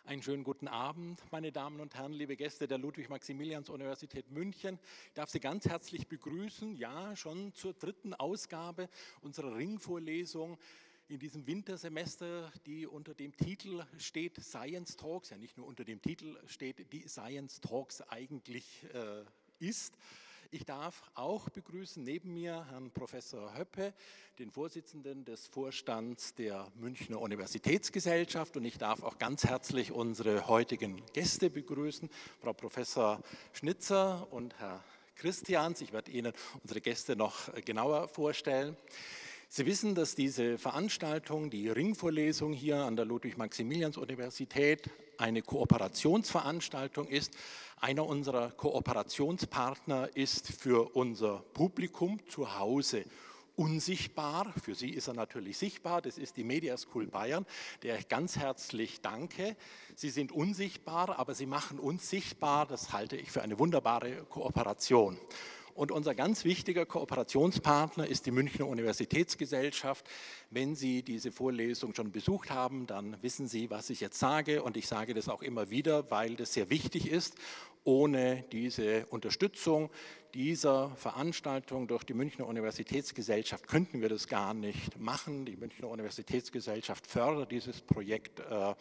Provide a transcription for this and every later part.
Einen schönen guten Abend, meine Damen und Herren, liebe Gäste der Ludwig-Maximilians-Universität München. Ich darf Sie ganz herzlich begrüßen, ja, schon zur dritten Ausgabe unserer Ringvorlesung in diesem Wintersemester, die unter dem Titel steht Science Talks, ja nicht nur unter dem Titel steht, die Science Talks eigentlich ist. Ich darf auch begrüßen neben mir Herrn Professor Höppe, den Vorsitzenden des Vorstands der Münchner Universitätsgesellschaft, und ich darf auch ganz herzlich unsere heutigen Gäste begrüßen, Frau Professor Schnitzer und Herr Christians. Ich werde Ihnen unsere Gäste noch genauer vorstellen. Sie wissen, dass diese Veranstaltung, die Ringvorlesung hier an der Ludwig-Maximilians-Universität, eine Kooperationsveranstaltung ist. Einer unserer Kooperationspartner ist für unser Publikum zu Hause unsichtbar. Für Sie ist er natürlich sichtbar. Das ist die Media School Bayern, der ich ganz herzlich danke. Sie sind unsichtbar, aber Sie machen uns sichtbar. Das halte ich für eine wunderbare Kooperation. Und unser ganz wichtiger Kooperationspartner ist die Münchner Universitätsgesellschaft. Wenn Sie diese Vorlesung schon besucht haben, dann wissen Sie, was ich jetzt sage. Und ich sage das auch immer wieder, weil das sehr wichtig ist. Ohne diese Unterstützung dieser Veranstaltung durch die Münchner Universitätsgesellschaft könnten wir das gar nicht machen. Die Münchner Universitätsgesellschaft fördert dieses Projekt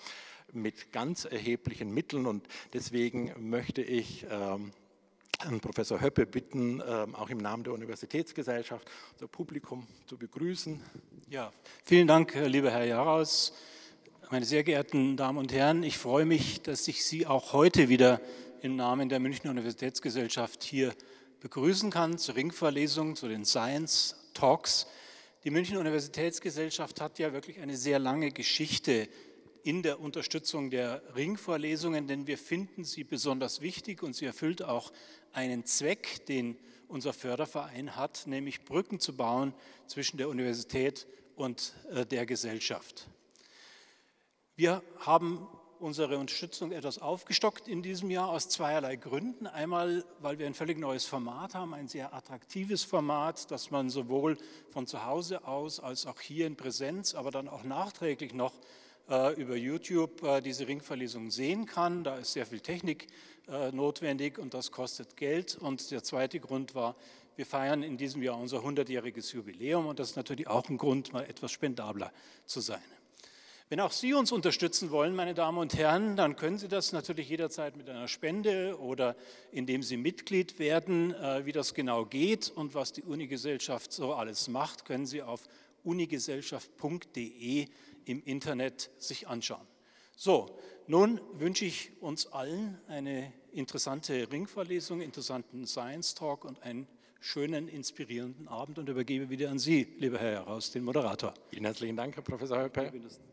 mit ganz erheblichen Mitteln. Und deswegen möchte ich Herrn Professor Höppe bitten, auch im Namen der Universitätsgesellschaft unser Publikum zu begrüßen. Ja, vielen Dank, lieber Herr Jaraus. Meine sehr geehrten Damen und Herren, ich freue mich, dass ich Sie auch heute wieder im Namen der Münchner Universitätsgesellschaft hier begrüßen kann zur Ringvorlesung, zu den Science Talks. Die Münchner Universitätsgesellschaft hat ja wirklich eine sehr lange Geschichte in der Unterstützung der Ringvorlesungen, denn wir finden sie besonders wichtig und sie erfüllt auch einen Zweck, den unser Förderverein hat, nämlich Brücken zu bauen zwischen der Universität und der Gesellschaft. Wir haben unsere Unterstützung etwas aufgestockt in diesem Jahr aus zweierlei Gründen. Einmal, weil wir ein völlig neues Format haben, ein sehr attraktives Format, das man sowohl von zu Hause aus als auch hier in Präsenz, aber dann auch nachträglich noch über YouTube diese Ringvorlesung sehen kann. Da ist sehr viel Technik notwendig und das kostet Geld. Und der zweite Grund war, wir feiern in diesem Jahr unser 100-jähriges Jubiläum und das ist natürlich auch ein Grund, mal etwas spendabler zu sein. Wenn auch Sie uns unterstützen wollen, meine Damen und Herren, dann können Sie das natürlich jederzeit mit einer Spende oder indem Sie Mitglied werden. Wie das genau geht und was die Unigesellschaft so alles macht, können Sie auf unigesellschaft.de im Internet sich anschauen. So, nun wünsche ich uns allen eine interessante Ringvorlesung, interessanten Science Talk und einen schönen, inspirierenden Abend und übergebe wieder an Sie, lieber Herr Jaraus, den Moderator. Vielen herzlichen Dank, Herr Professor Höppe.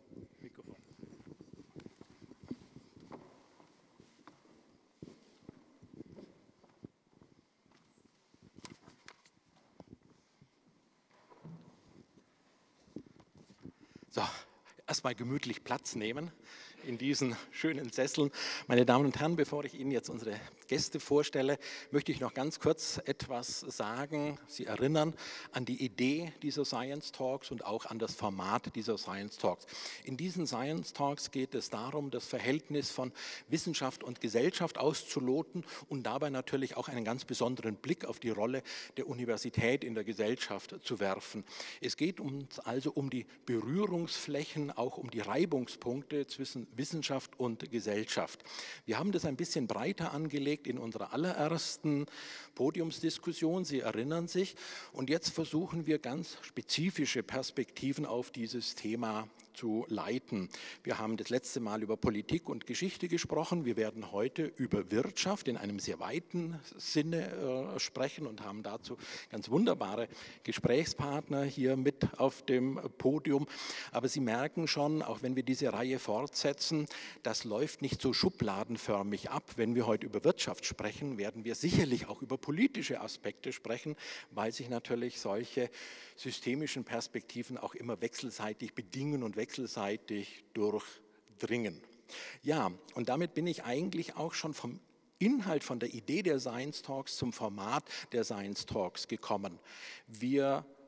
So, erstmal gemütlich Platz nehmen in diesen schönen Sesseln. Meine Damen und Herren, bevor ich Ihnen jetzt unsere Gäste vorstelle, möchte ich noch ganz kurz etwas sagen. Sie erinnern an die Idee dieser Science Talks und auch an das Format dieser Science Talks. In diesen Science Talks geht es darum, das Verhältnis von Wissenschaft und Gesellschaft auszuloten und dabei natürlich auch einen ganz besonderen Blick auf die Rolle der Universität in der Gesellschaft zu werfen. Es geht uns also um die Berührungsflächen, auch um die Reibungspunkte zwischen Wissenschaft und Gesellschaft. Wir haben das ein bisschen breiter angelegt in unserer allerersten Podiumsdiskussion, Sie erinnern sich, und jetzt versuchen wir ganz spezifische Perspektiven auf dieses Thema zu leiten. Wir haben das letzte Mal über Politik und Geschichte gesprochen. Wir werden heute über Wirtschaft in einem sehr weiten Sinne sprechen und haben dazu ganz wunderbare Gesprächspartner hier mit auf dem Podium. Aber Sie merken schon, auch wenn wir diese Reihe fortsetzen, das läuft nicht so schubladenförmig ab. Wenn wir heute über Wirtschaft sprechen, werden wir sicherlich auch über politische Aspekte sprechen, weil sich natürlich solche systemischen Perspektiven auch immer wechselseitig bedingen und wechselseitig durchdringen. Ja, und damit bin ich eigentlich auch schon vom Inhalt, von der Idee der Science Talks zum Format der Science Talks gekommen. Wir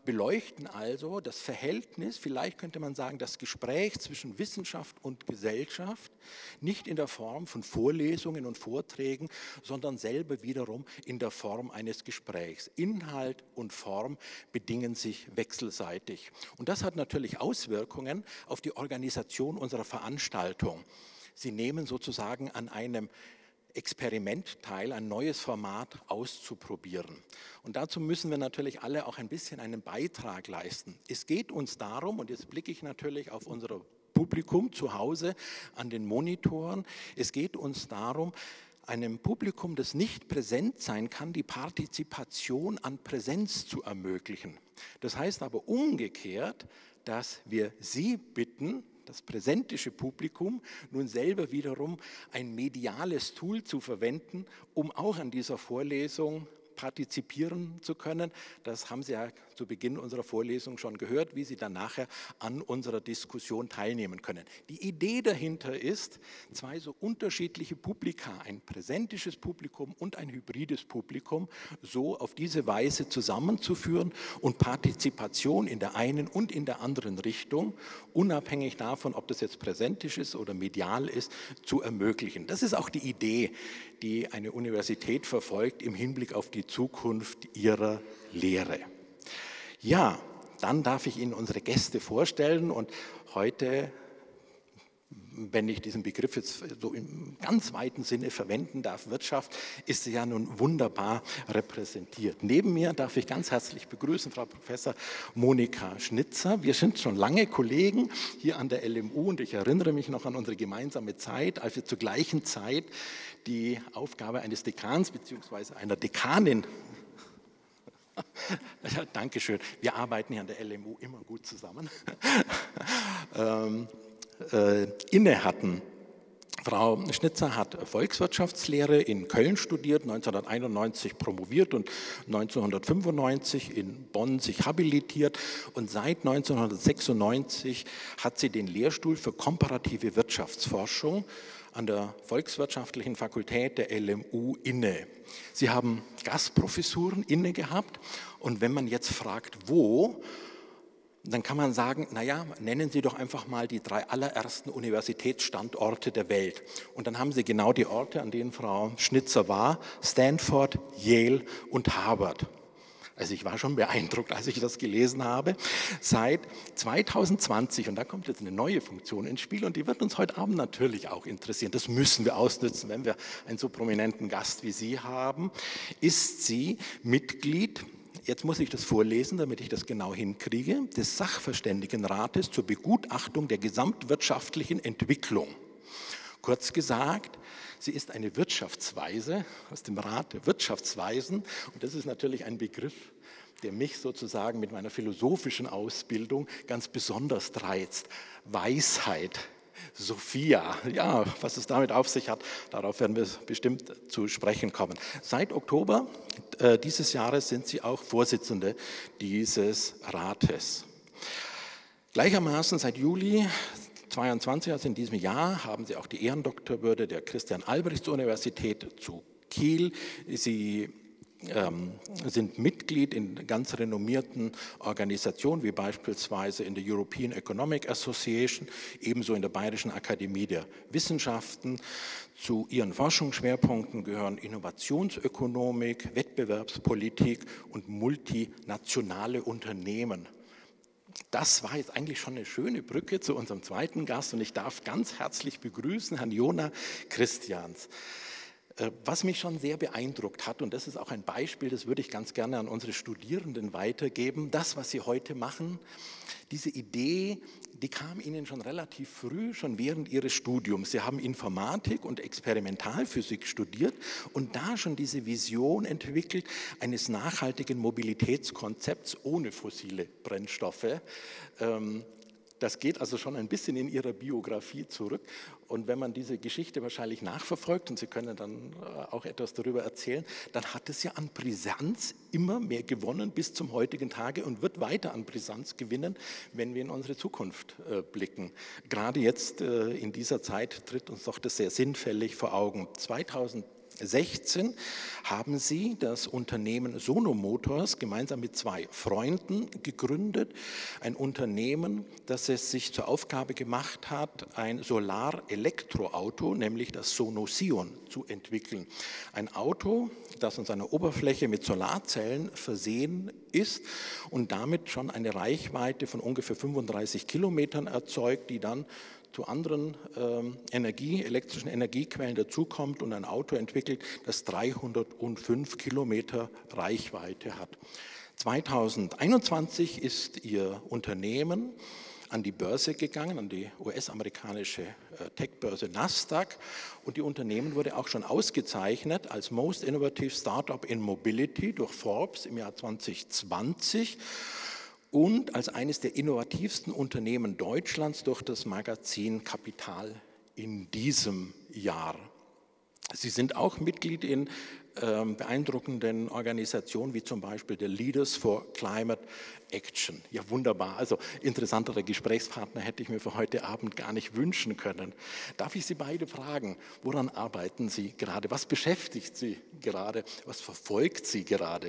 beleuchten also das Verhältnis, vielleicht könnte man sagen, das Gespräch zwischen Wissenschaft und Gesellschaft, nicht in der Form von Vorlesungen und Vorträgen, sondern selber wiederum in der Form eines Gesprächs. Inhalt und Form bedingen sich wechselseitig. Und das hat natürlich Auswirkungen auf die Organisation unserer Veranstaltung. Sie nehmen sozusagen an einem Experiment teil, ein neues Format auszuprobieren. Und dazu müssen wir natürlich alle auch ein bisschen einen Beitrag leisten. Es geht uns darum, und jetzt blicke ich natürlich auf unser Publikum zu Hause an den Monitoren, es geht uns darum, einem Publikum, das nicht präsent sein kann, die Partizipation an Präsenz zu ermöglichen. Das heißt aber umgekehrt, dass wir Sie bitten, das präsentische Publikum, nun selber wiederum ein mediales Tool zu verwenden, um auch an dieser Vorlesung partizipieren zu können. Das haben Sie ja zu Beginn unserer Vorlesung schon gehört, wie Sie dann nachher an unserer Diskussion teilnehmen können. Die Idee dahinter ist, zwei so unterschiedliche Publika, ein präsentisches Publikum und ein hybrides Publikum, so auf diese Weise zusammenzuführen und Partizipation in der einen und in der anderen Richtung, unabhängig davon, ob das jetzt präsentisch ist oder medial ist, zu ermöglichen. Das ist auch die Idee, die eine Universität verfolgt im Hinblick auf die Zukunft ihrer Lehre. Ja, dann darf ich Ihnen unsere Gäste vorstellen und heute, wenn ich diesen Begriff jetzt so im ganz weiten Sinne verwenden darf, Wirtschaft, ist sie ja nun wunderbar repräsentiert. Neben mir darf ich ganz herzlich begrüßen Frau Professor Monika Schnitzer. Wir sind schon lange Kollegen hier an der LMU und ich erinnere mich noch an unsere gemeinsame Zeit, als wir zur gleichen Zeit die Aufgabe eines Dekans bzw. einer Dekanin ja, Dankeschön. Wir arbeiten hier an der LMU immer gut zusammen. Inne hatten. Frau Schnitzer hat Volkswirtschaftslehre in Köln studiert, 1991 promoviert und 1995 in Bonn sich habilitiert und seit 1996 hat sie den Lehrstuhl für komparative Wirtschaftsforschung an der Volkswirtschaftlichen Fakultät der LMU inne. Sie haben Gastprofessuren inne gehabt und wenn man jetzt fragt, wo, dann kann man sagen, naja, nennen Sie doch einfach mal die 3 allerersten Universitätsstandorte der Welt. Und dann haben Sie genau die Orte, an denen Frau Schnitzer war, Stanford, Yale und Harvard. Also ich war schon beeindruckt, als ich das gelesen habe. Seit 2020, und da kommt jetzt eine neue Funktion ins Spiel und die wird uns heute Abend natürlich auch interessieren, das müssen wir ausnutzen, wenn wir einen so prominenten Gast wie Sie haben, ist sie Mitglied, jetzt muss ich das vorlesen, damit ich das genau hinkriege, des Sachverständigenrates zur Begutachtung der gesamtwirtschaftlichen Entwicklung. Kurz gesagt, sie ist eine Wirtschaftsweise aus dem Rat der Wirtschaftsweisen und das ist natürlich ein Begriff, der mich sozusagen mit meiner philosophischen Ausbildung ganz besonders reizt. Weisheit, Sophia, ja, was es damit auf sich hat, darauf werden wir bestimmt zu sprechen kommen. Seit Oktober dieses Jahres sind Sie auch Vorsitzende dieses Rates. Gleichermaßen seit Juli 2022, also in diesem Jahr, haben Sie auch die Ehrendoktorwürde der Christian-Albrechts-Universität zu Kiel. Sie sind Mitglied in ganz renommierten Organisationen, wie beispielsweise in der European Economic Association, ebenso in der Bayerischen Akademie der Wissenschaften. Zu ihren Forschungsschwerpunkten gehören Innovationsökonomik, Wettbewerbspolitik und multinationale Unternehmen. Das war jetzt eigentlich schon eine schöne Brücke zu unserem zweiten Gast und ich darf ganz herzlich begrüßen Herrn Jona Christians. Was mich schon sehr beeindruckt hat, und das ist auch ein Beispiel, das würde ich ganz gerne an unsere Studierenden weitergeben, das, was Sie heute machen, diese Idee, die kam Ihnen schon relativ früh, schon während Ihres Studiums. Sie haben Informatik und Experimentalphysik studiert und da schon diese Vision entwickelt eines nachhaltigen Mobilitätskonzepts ohne fossile Brennstoffe. Das geht also schon ein bisschen in Ihrer Biografie zurück. Und wenn man diese Geschichte wahrscheinlich nachverfolgt, und Sie können dann auch etwas darüber erzählen, dann hat es ja an Brisanz immer mehr gewonnen bis zum heutigen Tage und wird weiter an Brisanz gewinnen, wenn wir in unsere Zukunft blicken. Gerade jetzt in dieser Zeit tritt uns doch das sehr sinnfällig vor Augen. 2010 2016 haben Sie das Unternehmen Sono Motors gemeinsam mit 2 Freunden gegründet. Ein Unternehmen, das es sich zur Aufgabe gemacht hat, ein Solar-Elektroauto, nämlich das Sono Sion, zu entwickeln. Ein Auto, das an seiner Oberfläche mit Solarzellen versehen ist und damit schon eine Reichweite von ungefähr 35 Kilometern erzeugt, die dann zu anderen elektrischen Energiequellen dazukommt und ein Auto entwickelt, das 305 Kilometer Reichweite hat. 2021 ist Ihr Unternehmen an die Börse gegangen, an die US-amerikanische Tech-Börse Nasdaq, und die Unternehmen wurde auch schon ausgezeichnet als Most Innovative Startup in Mobility durch Forbes im Jahr 2020 und als eines der innovativsten Unternehmen Deutschlands durch das Magazin Kapital in diesem Jahr. Sie sind auch Mitglied in beeindruckenden Organisationen wie zum Beispiel der Leaders for Climate Action. Ja, wunderbar. Also interessantere Gesprächspartner hätte ich mir für heute Abend gar nicht wünschen können. Darf ich Sie beide fragen, woran arbeiten Sie gerade? Was beschäftigt Sie gerade? Was verfolgt Sie gerade?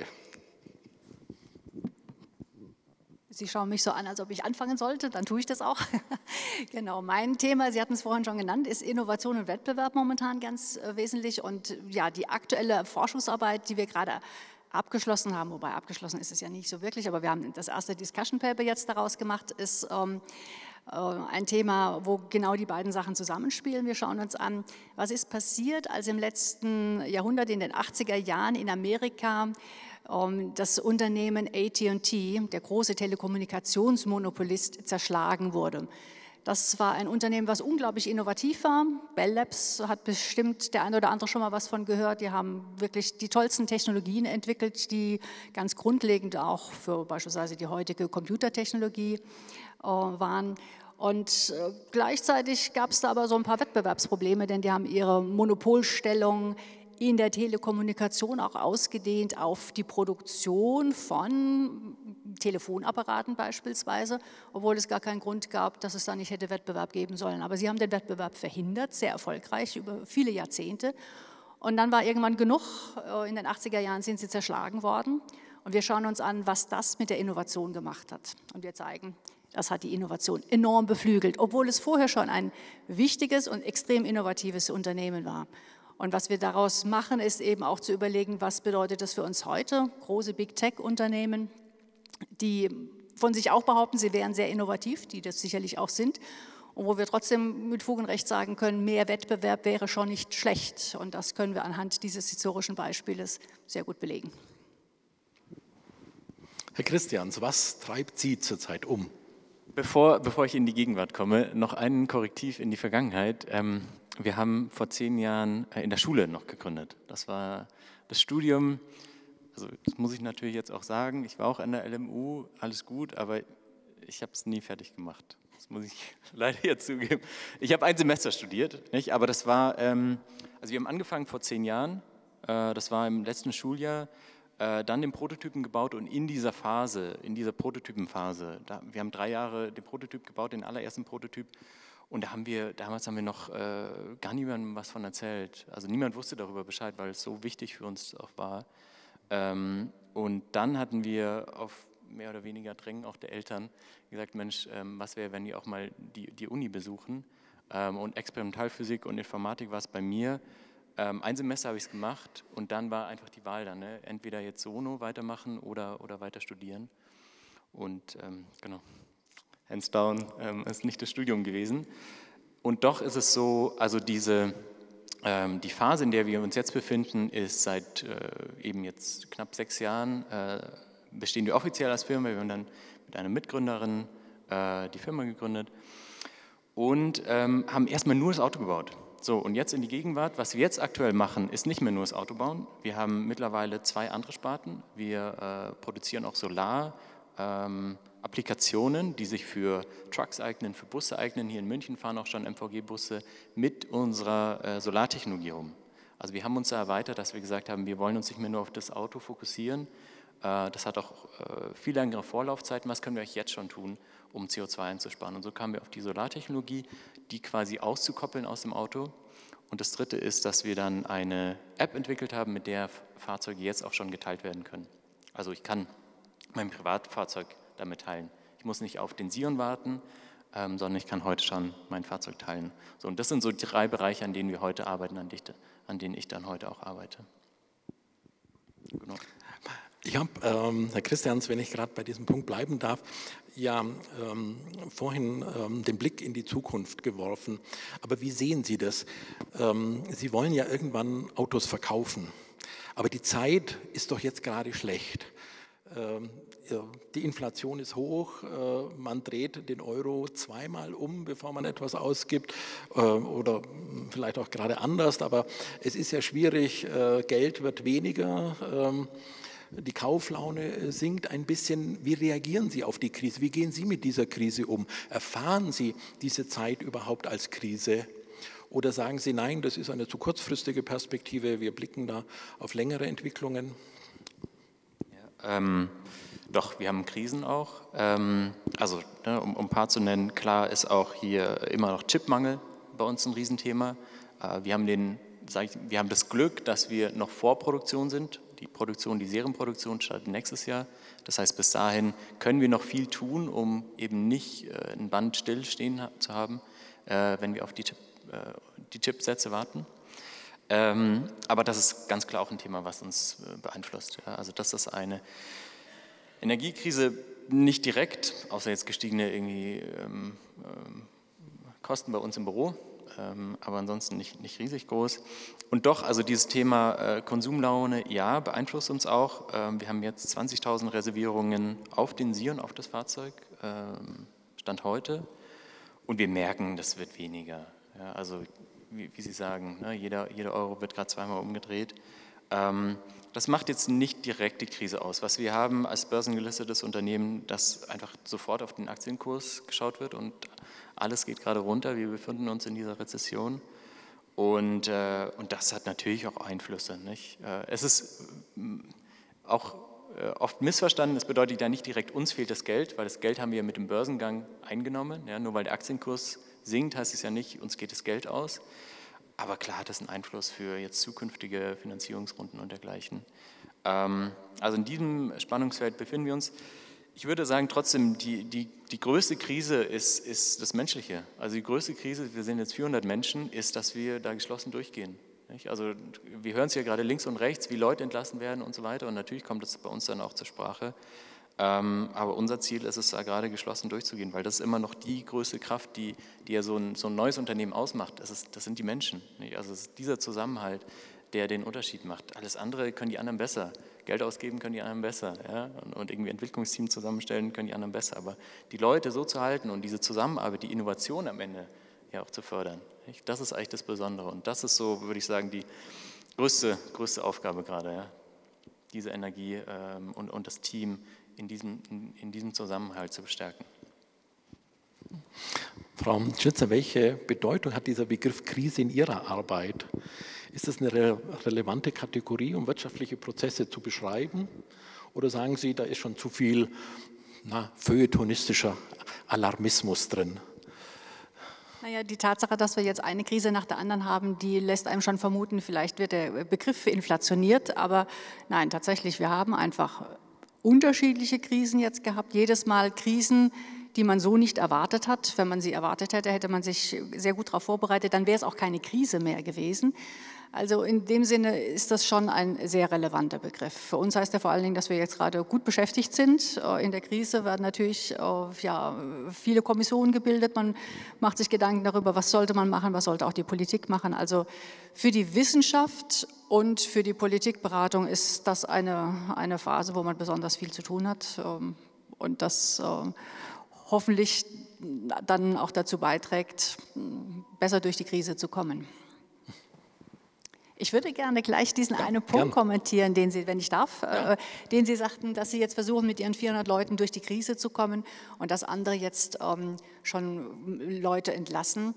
Sie schauen mich so an, als ob ich anfangen sollte, dann tue ich das auch. Genau, mein Thema, Sie hatten es vorhin schon genannt, ist Innovation und Wettbewerb momentan ganz wesentlich. Und ja, die aktuelle Forschungsarbeit, die wir gerade abgeschlossen haben, wobei abgeschlossen ist es ja nicht so wirklich, aber wir haben das erste Discussion Paper jetzt daraus gemacht, ist ein Thema, wo genau die beiden Sachen zusammenspielen. Wir schauen uns an, was ist passiert, als im letzten Jahrhundert, in den 80er Jahren in Amerika, das Unternehmen AT&T, der große Telekommunikationsmonopolist, zerschlagen wurde. Das war ein Unternehmen, was unglaublich innovativ war. Bell Labs hat bestimmt der eine oder andere schon mal was von gehört. Die haben wirklich die tollsten Technologien entwickelt, die ganz grundlegend auch für beispielsweise die heutige Computertechnologie waren. Und gleichzeitig gab es da aber so ein paar Wettbewerbsprobleme, denn die haben ihre Monopolstellung in der Telekommunikation auch ausgedehnt auf die Produktion von Telefonapparaten beispielsweise, obwohl es gar keinen Grund gab, dass es da nicht hätte Wettbewerb geben sollen. Aber sie haben den Wettbewerb verhindert, sehr erfolgreich, über viele Jahrzehnte. Und dann war irgendwann genug, in den 80er Jahren sind sie zerschlagen worden. Und wir schauen uns an, was das mit der Innovation gemacht hat. Und wir zeigen, das hat die Innovation enorm beflügelt, obwohl es vorher schon ein wichtiges und extrem innovatives Unternehmen war. Und was wir daraus machen, ist eben auch zu überlegen, was bedeutet das für uns heute? Große Big-Tech-Unternehmen, die von sich auch behaupten, sie wären sehr innovativ, die das sicherlich auch sind, und wo wir trotzdem mit Fug und Recht sagen können, mehr Wettbewerb wäre schon nicht schlecht. Und das können wir anhand dieses historischen Beispieles sehr gut belegen. Herr Christians, was treibt Sie zurzeit um? Bevor ich in die Gegenwart komme, noch ein Korrektiv in die Vergangenheit. Wir haben vor 10 Jahren in der Schule noch gegründet. Das war das Studium, also das muss ich natürlich jetzt auch sagen, ich war auch an der LMU, alles gut, aber ich habe es nie fertig gemacht. Das muss ich leider jetzt zugeben. Ich habe ein Semester studiert, nicht? Aber das war, also wir haben angefangen vor 10 Jahren, das war im letzten Schuljahr, dann den Prototypen gebaut und in dieser Phase, in dieser Prototypenphase, wir haben 3 Jahre den Prototyp gebaut, den allerersten Prototyp. Und damals haben wir noch gar niemandem was von erzählt. Also niemand wusste darüber Bescheid, weil es so wichtig für uns auch war. Und dann hatten wir auf mehr oder weniger Drängen auch der Eltern gesagt, Mensch, was wäre, wenn die auch mal die Uni besuchen? Und Experimentalphysik und Informatik war es bei mir. Ein Semester habe ich es gemacht und dann war einfach die Wahl dann, ne? Entweder jetzt Sono weitermachen oder weiter studieren. Und genau. Hands down, ist nicht das Studium gewesen. Und doch ist es so, also die Phase, in der wir uns jetzt befinden, ist seit eben jetzt knapp 6 Jahren, bestehen wir offiziell als Firma. Wir haben dann mit einer Mitgründerin die Firma gegründet und haben erstmal nur das Auto gebaut. So, und jetzt in die Gegenwart, was wir jetzt aktuell machen, ist nicht mehr nur das Auto bauen. Wir haben mittlerweile 2 andere Sparten. Wir produzieren auch Solar, Applikationen, die sich für Trucks eignen, für Busse eignen. Hier in München fahren auch schon MVG-Busse mit unserer Solartechnologie rum. Also wir haben uns da erweitert, dass wir gesagt haben, wir wollen uns nicht mehr nur auf das Auto fokussieren. Das hat auch viel längere Vorlaufzeiten. Was können wir euch jetzt schon tun, um CO2 einzusparen? Und so kamen wir auf die Solartechnologie, die quasi auszukoppeln aus dem Auto Und das Dritte ist, dass wir dann eine App entwickelt haben, mit der Fahrzeuge jetzt auch schon geteilt werden können. Also ich kann mein Privatfahrzeug damit teilen. Ich muss nicht auf den Sion warten, sondern ich kann heute schon mein Fahrzeug teilen. So, und das sind so die 3 Bereiche, an denen wir heute arbeiten, an denen ich dann heute auch arbeite. Genau. Ich habe, Herr Christians, wenn ich gerade bei diesem Punkt bleiben darf, ja vorhin den Blick in die Zukunft geworfen. Aber wie sehen Sie das? Sie wollen ja irgendwann Autos verkaufen, aber die Zeit ist doch jetzt gerade schlecht. Die Inflation ist hoch, man dreht den Euro zweimal um, bevor man etwas ausgibt, oder vielleicht auch gerade anders, aber es ist ja schwierig, Geld wird weniger, die Kauflaune sinkt ein bisschen. Wie reagieren Sie auf die Krise? Wie gehen Sie mit dieser Krise um? Erfahren Sie diese Zeit überhaupt als Krise? Oder sagen Sie, nein, das ist eine zu kurzfristige Perspektive, wir blicken da auf längere Entwicklungen? Doch, wir haben Krisen auch. Also, um ein paar zu nennen, klar ist auch hier immer noch Chipmangel bei uns ein Riesenthema. Wir haben das Glück, dass wir noch vor Produktion sind. Die Serienproduktion startet nächstes Jahr. Das heißt, bis dahin können wir noch viel tun, um eben nicht ein Band stillstehen zu haben, wenn wir auf die Chipsätze warten. Aber das ist ganz klar auch ein Thema, was uns beeinflusst. Ja? Also das ist eine Energiekrise nicht direkt, außer jetzt gestiegene Kosten bei uns im Büro, aber ansonsten nicht riesig groß. Und doch, also dieses Thema Konsumlaune, ja, beeinflusst uns auch. Wir haben jetzt 20.000 Reservierungen auf den Sion, auf das Fahrzeug, Stand heute. Und wir merken, das wird weniger. Ja, also wie Sie sagen, ne, jeder Euro wird gerade zweimal umgedreht. Das macht jetzt nicht direkt die Krise aus. Was wir haben als börsengelistetes Unternehmen, dass einfach sofort auf den Aktienkurs geschaut wird und alles geht gerade runter. Wir befinden uns in dieser Rezession und das hat natürlich auch Einflüsse. Nicht? Es ist auch oft missverstanden, das bedeutet ja nicht direkt, uns fehlt das Geld, weil das Geld haben wir mit dem Börsengang eingenommen. Ja, nur weil der Aktienkurs sinkt, heißt es ja nicht, uns geht das Geld aus. Aber klar hat das einen Einfluss für jetzt zukünftige Finanzierungsrunden und dergleichen. Also in diesem Spannungsfeld befinden wir uns. Ich würde sagen, trotzdem, die größte Krise ist das Menschliche. Also die größte Krise, wir sind jetzt 400 Menschen, ist, dass wir da geschlossen durchgehen. Nicht? Also wir hören es ja gerade links und rechts, wie Leute entlassen werden und so weiter. Und natürlich kommt das bei uns dann auch zur Sprache. Aber unser Ziel ist es, da gerade geschlossen durchzugehen, weil das ist immer noch die größte Kraft, die ja so ein neues Unternehmen ausmacht. Das sind die Menschen. Nicht? Also es ist dieser Zusammenhalt, der den Unterschied macht. Alles andere können die anderen besser. Geld ausgeben können die anderen besser. Ja? Und irgendwie Entwicklungsteam zusammenstellen können die anderen besser. Aber die Leute so zu halten und diese Zusammenarbeit, die Innovation am Ende ja auch zu fördern, nicht? Das ist eigentlich das Besondere. Und das ist so, würde ich sagen, die größte Aufgabe gerade. Ja? Diese Energie und das Team in diesem Zusammenhalt zu bestärken. Frau Schnitzer, welche Bedeutung hat dieser Begriff Krise in Ihrer Arbeit? Ist das eine relevante Kategorie, um wirtschaftliche Prozesse zu beschreiben? Oder sagen Sie, da ist schon zu viel feuilletonistischer Alarmismus drin? Naja, die Tatsache, dass wir jetzt eine Krise nach der anderen haben, die lässt einem schon vermuten, vielleicht wird der Begriff inflationiert. Aber nein, tatsächlich, wir haben einfach unterschiedliche Krisen jetzt gehabt. Jedes Mal Krisen, die man so nicht erwartet hat. Wenn man sie erwartet hätte, hätte man sich sehr gut darauf vorbereitet, dann wäre es auch keine Krise mehr gewesen. Also in dem Sinne ist das schon ein sehr relevanter Begriff. Für uns heißt er vor allen Dingen, dass wir jetzt gerade gut beschäftigt sind. In der Krise werden natürlich viele Kommissionen gebildet. Man macht sich Gedanken darüber, was sollte man machen, was sollte auch die Politik machen. Also für die Wissenschaft und für die Politikberatung ist das eine Phase, wo man besonders viel zu tun hat und das hoffentlich dann auch dazu beiträgt, besser durch die Krise zu kommen. Ich würde gerne gleich diesen einen Punkt kommentieren, den Sie, wenn ich darf, den Sie sagten, dass Sie jetzt versuchen, mit Ihren 400 Leuten durch die Krise zu kommen und dass andere jetzt schon Leute entlassen.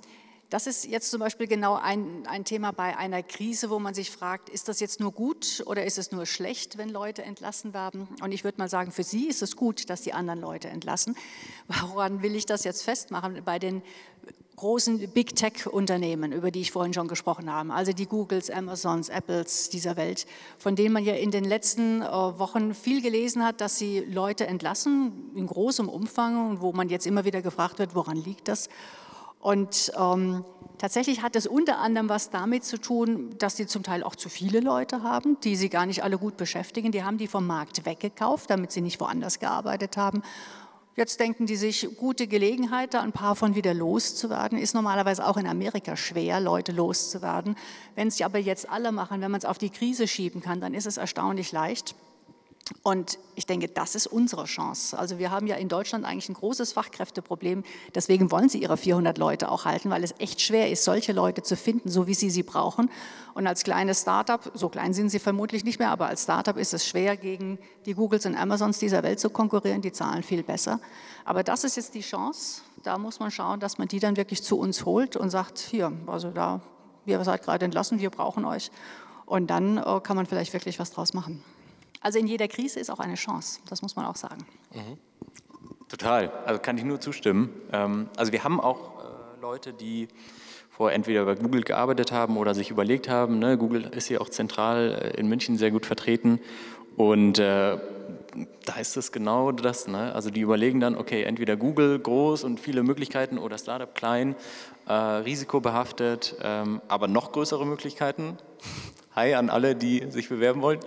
Das ist jetzt zum Beispiel genau ein Thema bei einer Krise, wo man sich fragt, ist das jetzt nur gut oder ist es nur schlecht, wenn Leute entlassen werden? Und ich würde mal sagen, für Sie ist es gut, dass die anderen Leute entlassen. Woran will ich das jetzt festmachen? Bei den großen Big Tech-Unternehmen, über die ich vorhin schon gesprochen habe, also die Googles, Amazons, Apples dieser Welt, von denen man ja in den letzten Wochen viel gelesen hat, dass sie Leute entlassen, in großem Umfang, und wo man jetzt immer wieder gefragt wird, woran liegt das? Und tatsächlich hat es unter anderem was damit zu tun, dass sie zum Teil auch zu viele Leute haben, die sie gar nicht alle gut beschäftigen. Die haben die vom Markt weggekauft, damit sie nicht woanders gearbeitet haben. Jetzt denken die sich, gute Gelegenheit, da ein paar von wieder loszuwerden. Ist normalerweise auch in Amerika schwer, Leute loszuwerden. Wenn es aber jetzt alle machen, wenn man es auf die Krise schieben kann, dann ist es erstaunlich leicht. Und ich denke, das ist unsere Chance. Also wir haben ja in Deutschland eigentlich ein großes Fachkräfteproblem. Deswegen wollen sie ihre 400 Leute auch halten, weil es echt schwer ist, solche Leute zu finden, so wie sie brauchen. Und als kleines Startup, so klein sind sie vermutlich nicht mehr, aber als Startup ist es schwer, gegen die Googles und Amazons dieser Welt zu konkurrieren. Die zahlen viel besser. Aber das ist jetzt die Chance. Da muss man schauen, dass man die dann wirklich zu uns holt und sagt, hier, also da, ihr seid gerade entlassen, wir brauchen euch. Und dann kann man vielleicht wirklich was draus machen. Also in jeder Krise ist auch eine Chance, das muss man auch sagen. Total, also kann ich nur zustimmen. Also wir haben auch Leute, die vorher entweder bei Google gearbeitet haben oder sich überlegt haben, ne? Google ist hier auch zentral in München sehr gut vertreten und da ist es genau das. Ne? Also die überlegen dann, okay, entweder Google groß und viele Möglichkeiten oder Startup klein, risikobehaftet, aber noch größere Möglichkeiten. Hi an alle, die sich bewerben wollen.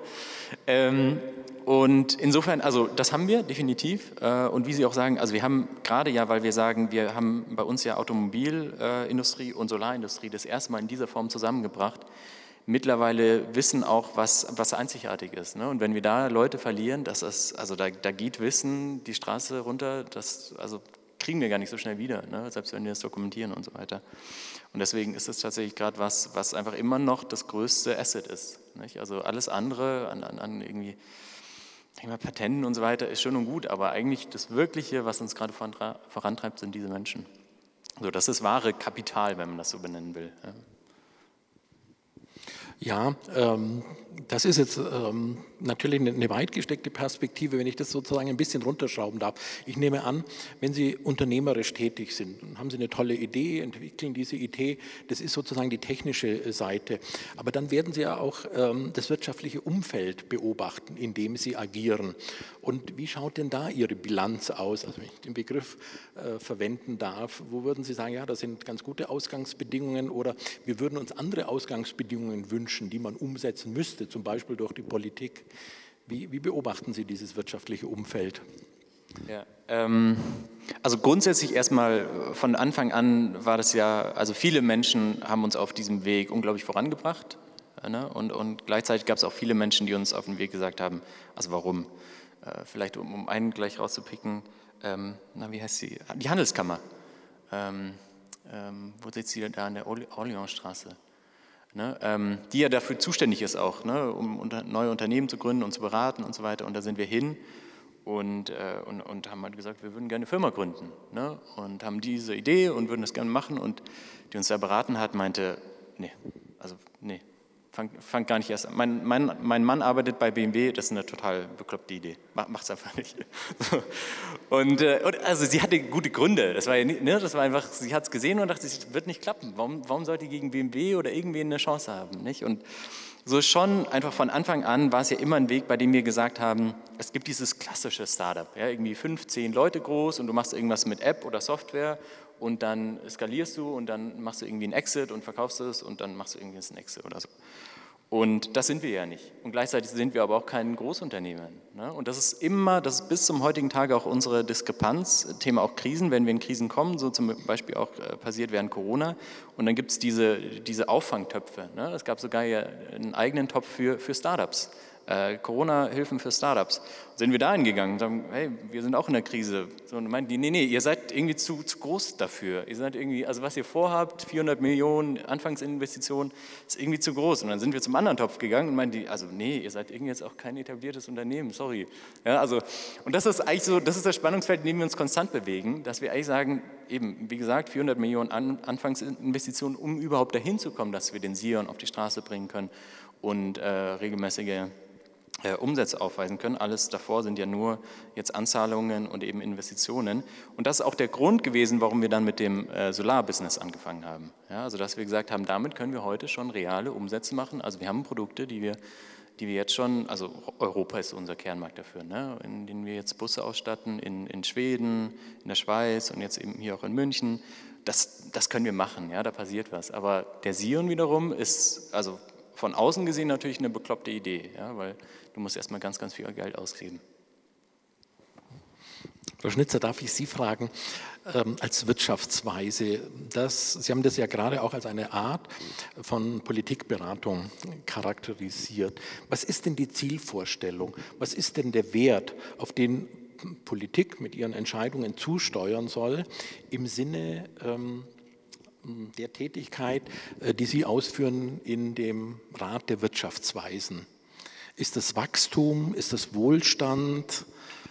Und insofern, also das haben wir definitiv. Und wie Sie auch sagen, also wir haben gerade ja, weil wir sagen, wir haben bei uns ja Automobilindustrie und Solarindustrie das erste Mal in dieser Form zusammengebracht. Mittlerweile wissen auch, was einzigartig ist. Ne? Und wenn wir da Leute verlieren, das ist, also da geht Wissen die Straße runter, das also kriegen wir gar nicht so schnell wieder, ne? Selbst wenn wir das dokumentieren und so weiter. Und deswegen ist es tatsächlich gerade was einfach immer noch das größte Asset ist. Nicht? Also alles andere an irgendwie Patenten und so weiter ist schön und gut, aber eigentlich das Wirkliche, was uns gerade vorantreibt, sind diese Menschen. Also das ist wahre Kapital, wenn man das so benennen will. Ja, das ist jetzt natürlich eine weit gesteckte Perspektive, wenn ich das sozusagen ein bisschen runterschrauben darf. Ich nehme an, wenn Sie unternehmerisch tätig sind, dann haben Sie eine tolle Idee, entwickeln diese Idee, das ist sozusagen die technische Seite. Aber dann werden Sie ja auch das wirtschaftliche Umfeld beobachten, in dem Sie agieren. Und wie schaut denn da Ihre Bilanz aus? Also wenn ich den Begriff verwenden darf, wo würden Sie sagen, ja, das sind ganz gute Ausgangsbedingungen oder wir würden uns andere Ausgangsbedingungen wünschen, die man umsetzen müsste, zum Beispiel durch die Politik. Wie beobachten Sie dieses wirtschaftliche Umfeld? Ja, also grundsätzlich erstmal von Anfang an war das ja, also viele Menschen haben uns auf diesem Weg unglaublich vorangebracht, ne? Und gleichzeitig gab es auch viele Menschen, die uns auf den Weg gesagt haben, also warum? Vielleicht um einen gleich rauszupicken, wie heißt sie? Die Handelskammer. Wo sitzt sie da an der Orleansstraße? Ne, die ja dafür zuständig ist auch, ne, um neue Unternehmen zu gründen und zu beraten und so weiter. Und da sind wir hin und haben halt gesagt, wir würden gerne eine Firma gründen. Ne, und haben diese Idee und würden das gerne machen. Und die uns da beraten hat, meinte, nee, fang gar nicht erst an. Mein Mann arbeitet bei BMW, das ist eine total bekloppte Idee. Macht's einfach nicht. Und also sie hatte gute Gründe. Das war ja, ne, das war einfach, sie hat es gesehen und dachte, es wird nicht klappen. Warum sollte die gegen BMW oder irgendwen eine Chance haben? Nicht? Und so schon einfach von Anfang an war es ja immer ein Weg, bei dem wir gesagt haben, es gibt dieses klassische Startup, ja, irgendwie 15 Leute groß und du machst irgendwas mit App oder Software und dann skalierst du und dann machst du irgendwie einen Exit und verkaufst es und dann machst du irgendwie einen Exit oder so. Und das sind wir ja nicht. Und gleichzeitig sind wir aber auch kein Großunternehmen. Ne? Und das ist bis zum heutigen Tage auch unsere Diskrepanz, Thema auch Krisen, wenn wir in Krisen kommen, so zum Beispiel auch passiert während Corona. Und dann gibt es diese Auffangtöpfe. Ne? Es gab sogar ja einen eigenen Topf für Startups, Corona-Hilfen für Startups. Sind wir da hingegangen und sagen, hey, wir sind auch in der Krise. So, und meinten die, nee, ihr seid irgendwie zu groß dafür. Ihr seid irgendwie, also was ihr vorhabt, 400 Millionen Anfangsinvestitionen, ist irgendwie zu groß. Und dann sind wir zum anderen Topf gegangen und meinten die, also nee, ihr seid irgendwie jetzt auch kein etabliertes Unternehmen, sorry. Ja, also, und das ist eigentlich so, das ist das Spannungsfeld, in dem wir uns konstant bewegen, dass wir eigentlich sagen, eben, wie gesagt, 400 Millionen Anfangsinvestitionen, um überhaupt dahin zu kommen, dass wir den Sion auf die Straße bringen können und regelmäßige Umsätze aufweisen können. Alles davor sind ja nur jetzt Anzahlungen und eben Investitionen. Und das ist auch der Grund gewesen, warum wir dann mit dem Solarbusiness angefangen haben. Ja, also dass wir gesagt haben, damit können wir heute schon reale Umsätze machen. Also wir haben Produkte, die wir jetzt schon, also Europa ist unser Kernmarkt dafür, ne, in denen wir jetzt Busse ausstatten, in Schweden, in der Schweiz und jetzt eben hier auch in München. Das können wir machen, ja, da passiert was. Aber der Sion wiederum ist, also von außen gesehen natürlich eine bekloppte Idee, ja, weil du musst erstmal ganz, ganz viel Geld ausgeben. Frau Schnitzer, darf ich Sie fragen, als Wirtschaftsweise, Sie haben das ja gerade auch als eine Art von Politikberatung charakterisiert. Was ist denn die Zielvorstellung? Was ist denn der Wert, auf den Politik mit ihren Entscheidungen zusteuern soll, im Sinne der Tätigkeit, die Sie ausführen in dem Rat der Wirtschaftsweisen? Ist das Wachstum? Ist das Wohlstand?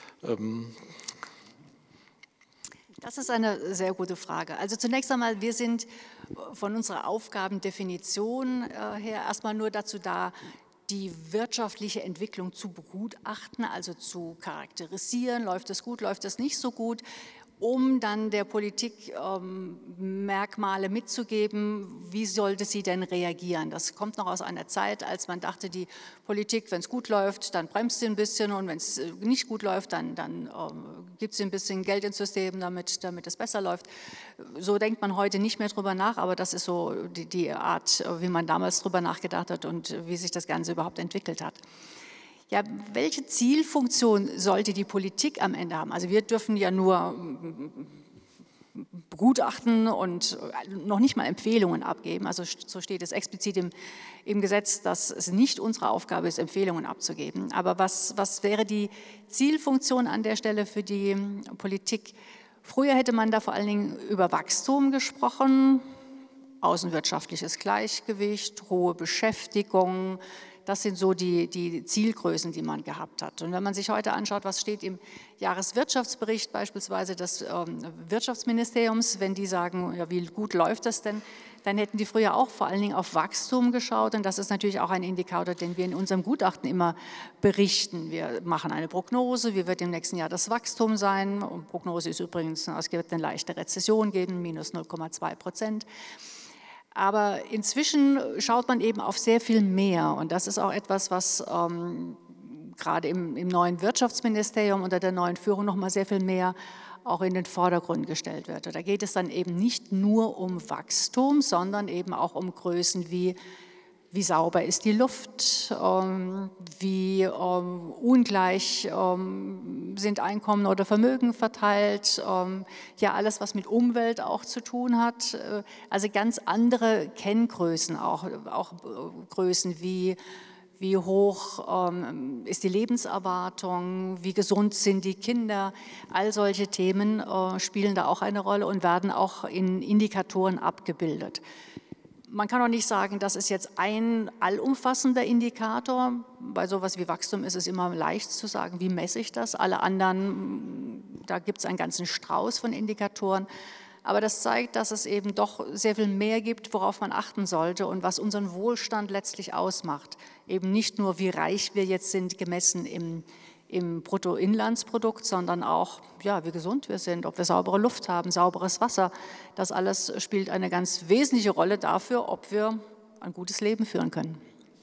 Das ist eine sehr gute Frage. Also zunächst einmal, wir sind von unserer Aufgabendefinition her erstmal nur dazu da, die wirtschaftliche Entwicklung zu begutachten, also zu charakterisieren, läuft es gut, läuft es nicht so gut, um dann der Politik Merkmale mitzugeben, wie sollte sie denn reagieren. Das kommt noch aus einer Zeit, als man dachte, die Politik, wenn es gut läuft, dann bremst sie ein bisschen und wenn es nicht gut läuft, dann gibt sie ein bisschen Geld ins System, damit es besser läuft. So denkt man heute nicht mehr drüber nach, aber das ist so die Art, wie man damals drüber nachgedacht hat und wie sich das Ganze überhaupt entwickelt hat. Ja, welche Zielfunktion sollte die Politik am Ende haben? Also wir dürfen ja nur begutachten und noch nicht mal Empfehlungen abgeben. Also so steht es explizit im Gesetz, dass es nicht unsere Aufgabe ist, Empfehlungen abzugeben. Aber was wäre die Zielfunktion an der Stelle für die Politik? Früher hätte man da vor allen Dingen über Wachstum gesprochen, außenwirtschaftliches Gleichgewicht, hohe Beschäftigung. Das sind so die Zielgrößen, die man gehabt hat. Und wenn man sich heute anschaut, was steht im Jahreswirtschaftsbericht beispielsweise des Wirtschaftsministeriums, wenn die sagen, ja, wie gut läuft das denn, dann hätten die früher auch vor allen Dingen auf Wachstum geschaut. Und das ist natürlich auch ein Indikator, den wir in unserem Gutachten immer berichten. Wir machen eine Prognose, wie wird im nächsten Jahr das Wachstum sein. Und Prognose ist übrigens, es wird eine leichte Rezession geben, minus 0,2%. Aber inzwischen schaut man eben auf sehr viel mehr und das ist auch etwas, was gerade im neuen Wirtschaftsministerium unter der neuen Führung noch mal sehr viel mehr auch in den Vordergrund gestellt wird. Und da geht es dann eben nicht nur um Wachstum, sondern eben auch um Größen wie sauber ist die Luft, wie ungleich sind Einkommen oder Vermögen verteilt, ja alles, was mit Umwelt auch zu tun hat. Also ganz andere Kenngrößen, auch Größen wie hoch ist die Lebenserwartung, wie gesund sind die Kinder. All solche Themen spielen da auch eine Rolle und werden auch in Indikatoren abgebildet. Man kann auch nicht sagen, das ist jetzt ein allumfassender Indikator. Bei sowas wie Wachstum ist es immer leicht zu sagen, wie messe ich das? Alle anderen, da gibt es einen ganzen Strauß von Indikatoren. Aber das zeigt, dass es eben doch sehr viel mehr gibt, worauf man achten sollte und was unseren Wohlstand letztlich ausmacht. Eben nicht nur, wie reich wir jetzt sind, gemessen im Bruttoinlandsprodukt, sondern auch, ja, wie gesund wir sind, ob wir saubere Luft haben, sauberes Wasser. Das alles spielt eine ganz wesentliche Rolle dafür, ob wir ein gutes Leben führen können.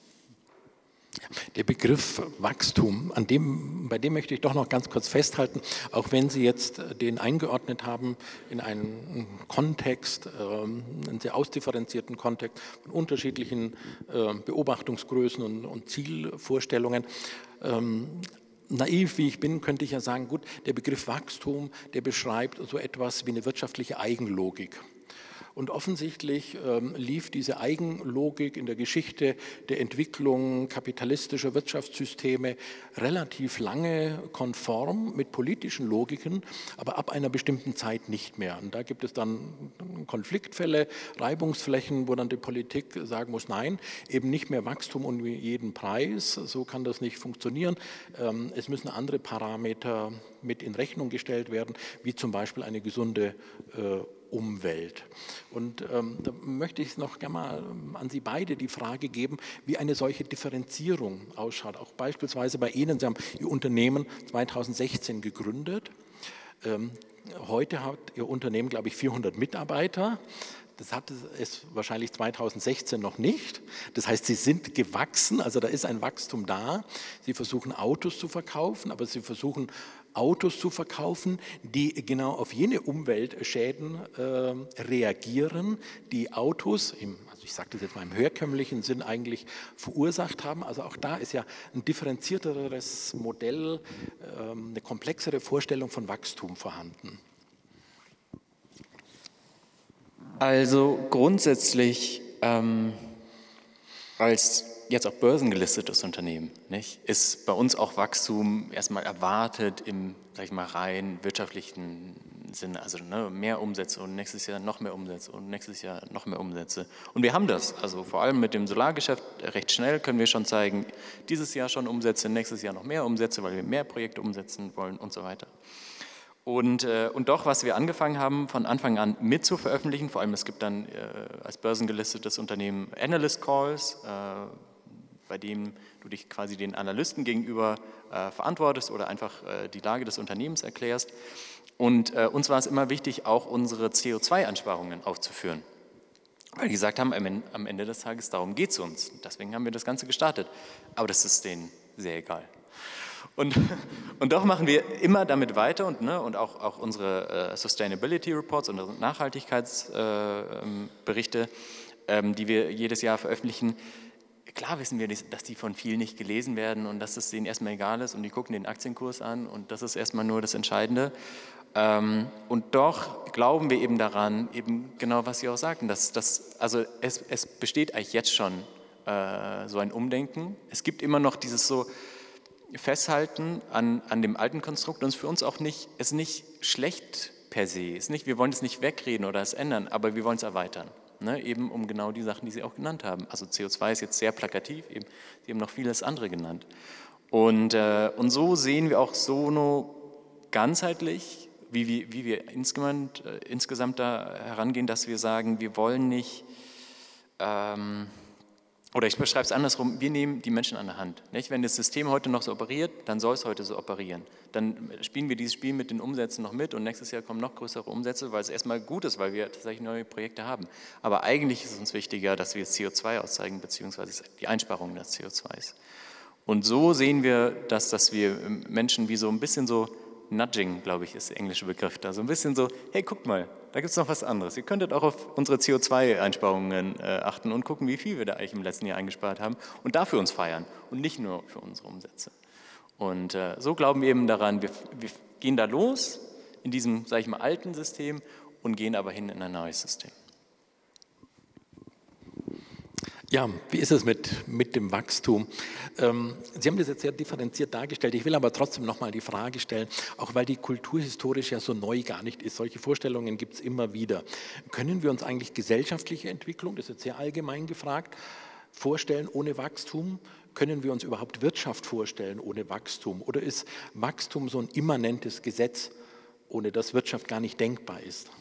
Der Begriff Wachstum, bei dem möchte ich doch noch ganz kurz festhalten, auch wenn Sie jetzt den eingeordnet haben in einen Kontext, einen sehr ausdifferenzierten Kontext von unterschiedlichen Beobachtungsgrößen und Zielvorstellungen. Naiv wie ich bin, könnte ich ja sagen, gut, der Begriff Wachstum, der beschreibt so etwas wie eine wirtschaftliche Eigenlogik. Und offensichtlich lief diese Eigenlogik in der Geschichte der Entwicklung kapitalistischer Wirtschaftssysteme relativ lange konform mit politischen Logiken, aber ab einer bestimmten Zeit nicht mehr. Und da gibt es dann Konfliktfälle, Reibungsflächen, wo dann die Politik sagen muss, nein, eben nicht mehr Wachstum um jeden Preis, so kann das nicht funktionieren. Es müssen andere Parameter mit in Rechnung gestellt werden, wie zum Beispiel eine gesunde Umwelt. Und da möchte ich noch gerne mal an Sie beide die Frage geben, wie eine solche Differenzierung ausschaut. Auch beispielsweise bei Ihnen, Sie haben Ihr Unternehmen 2016 gegründet. Heute hat Ihr Unternehmen, glaube ich, 400 Mitarbeiter. Das hatte es wahrscheinlich 2016 noch nicht. Das heißt, Sie sind gewachsen, also da ist ein Wachstum da. Sie versuchen Autos zu verkaufen, aber Sie versuchen Autos zu verkaufen, die genau auf jene Umweltschäden reagieren, die Autos, also ich sage das jetzt mal im herkömmlichen Sinn, eigentlich verursacht haben. Also auch da ist ja ein differenzierteres Modell, eine komplexere Vorstellung von Wachstum vorhanden. Also grundsätzlich als jetzt auch börsengelistetes Unternehmen, nicht, ist bei uns auch Wachstum erstmal erwartet im, sag ich mal, rein wirtschaftlichen Sinne, also mehr Umsätze und nächstes Jahr noch mehr Umsätze und nächstes Jahr noch mehr Umsätze. Und wir haben das, also vor allem mit dem Solargeschäft recht schnell können wir schon zeigen, dieses Jahr schon Umsätze, nächstes Jahr noch mehr Umsätze, weil wir mehr Projekte umsetzen wollen und so weiter. Und doch, was wir angefangen haben, von Anfang an mit zu veröffentlichen, vor allem es gibt dann als börsengelistetes Unternehmen Analyst Calls, bei denen du dich quasi den Analysten gegenüber verantwortest oder einfach die Lage des Unternehmens erklärst. Und uns war es immer wichtig, auch unsere CO2-Einsparungen aufzuführen. Weil die gesagt haben, am Ende des Tages, darum geht es uns. Deswegen haben wir das Ganze gestartet. Aber das ist denen sehr egal. Und doch machen wir immer damit weiter und auch unsere Sustainability Reports, unsere Nachhaltigkeitsberichte, die wir jedes Jahr veröffentlichen. Klar wissen wir, dass die von vielen nicht gelesen werden und dass es denen erstmal egal ist und die gucken den Aktienkurs an und das ist erstmal nur das Entscheidende. Und doch glauben wir eben daran, eben genau was Sie auch sagten, also es besteht eigentlich jetzt schon so ein Umdenken. Es gibt immer noch dieses so Festhalten an dem alten Konstrukt und es ist für uns auch nicht schlecht per se. Wir wollen es nicht wegreden oder es ändern, aber wir wollen es erweitern. Ne? Eben um genau die Sachen, die Sie auch genannt haben. Also CO2 ist jetzt sehr plakativ, Sie haben noch vieles andere genannt. Und so sehen wir auch Sono ganzheitlich, wie wir insgesamt da herangehen, dass wir sagen, wir wollen nicht, oder ich beschreibe es andersrum, wir nehmen die Menschen an der Hand. Nicht? Wenn das System heute noch so operiert, dann soll es heute so operieren. Dann spielen wir dieses Spiel mit den Umsätzen noch mit und nächstes Jahr kommen noch größere Umsätze, weil es erstmal gut ist, weil wir tatsächlich neue Projekte haben. Aber eigentlich ist es uns wichtiger, dass wir CO2 auszeigen, beziehungsweise die Einsparungen des CO2s. Und so sehen wir, dass wir Menschen wie so ein bisschen so Nudging, glaube ich, ist der englische Begriff da. So ein bisschen so, hey, guckt mal, da gibt es noch was anderes. Ihr könntet auch auf unsere CO2-Einsparungen achten und gucken, wie viel wir da eigentlich im letzten Jahr eingespart haben und dafür uns feiern und nicht nur für unsere Umsätze. Und so glauben wir eben daran, wir gehen da los in diesem, sage ich mal, alten System und gehen aber hin in ein neues System. Ja, wie ist es mit dem Wachstum? Sie haben das jetzt sehr differenziert dargestellt. Ich will aber trotzdem nochmal die Frage stellen, auch weil die kulturhistorisch ja so neu gar nicht ist. Solche Vorstellungen gibt es immer wieder. Können wir uns eigentlich gesellschaftliche Entwicklung, das ist jetzt sehr allgemein gefragt, vorstellen ohne Wachstum? Können wir uns überhaupt Wirtschaft vorstellen ohne Wachstum? Oder ist Wachstum so ein immanentes Gesetz, ohne das Wirtschaft gar nicht denkbar ist?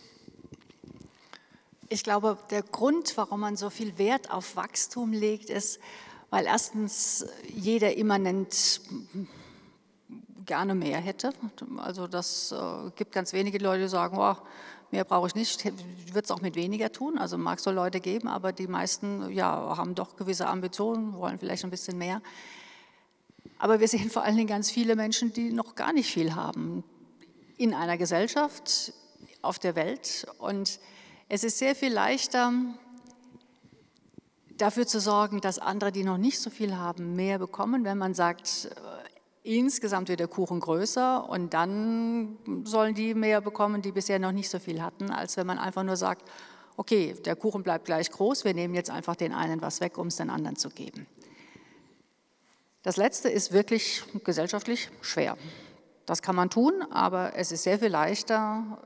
Ich glaube, der Grund, warum man so viel Wert auf Wachstum legt, ist, weil erstens jeder immanent gerne mehr hätte. Also das gibt ganz wenige Leute, die sagen, oh, mehr brauche ich nicht, ich würde es auch mit weniger tun. Also mag es so Leute geben, aber die meisten haben doch gewisse Ambitionen, wollen vielleicht ein bisschen mehr. Aber wir sehen vor allen Dingen ganz viele Menschen, die noch gar nicht viel haben in einer Gesellschaft, auf der Welt. Und es ist sehr viel leichter, dafür zu sorgen, dass andere, die noch nicht so viel haben, mehr bekommen, wenn man sagt, insgesamt wird der Kuchen größer und dann sollen die mehr bekommen, die bisher noch nicht so viel hatten, als wenn man einfach nur sagt, okay, der Kuchen bleibt gleich groß, wir nehmen jetzt einfach den einen was weg, um es den anderen zu geben. Das Letzte ist wirklich gesellschaftlich schwer. Das kann man tun, aber es ist sehr viel leichter,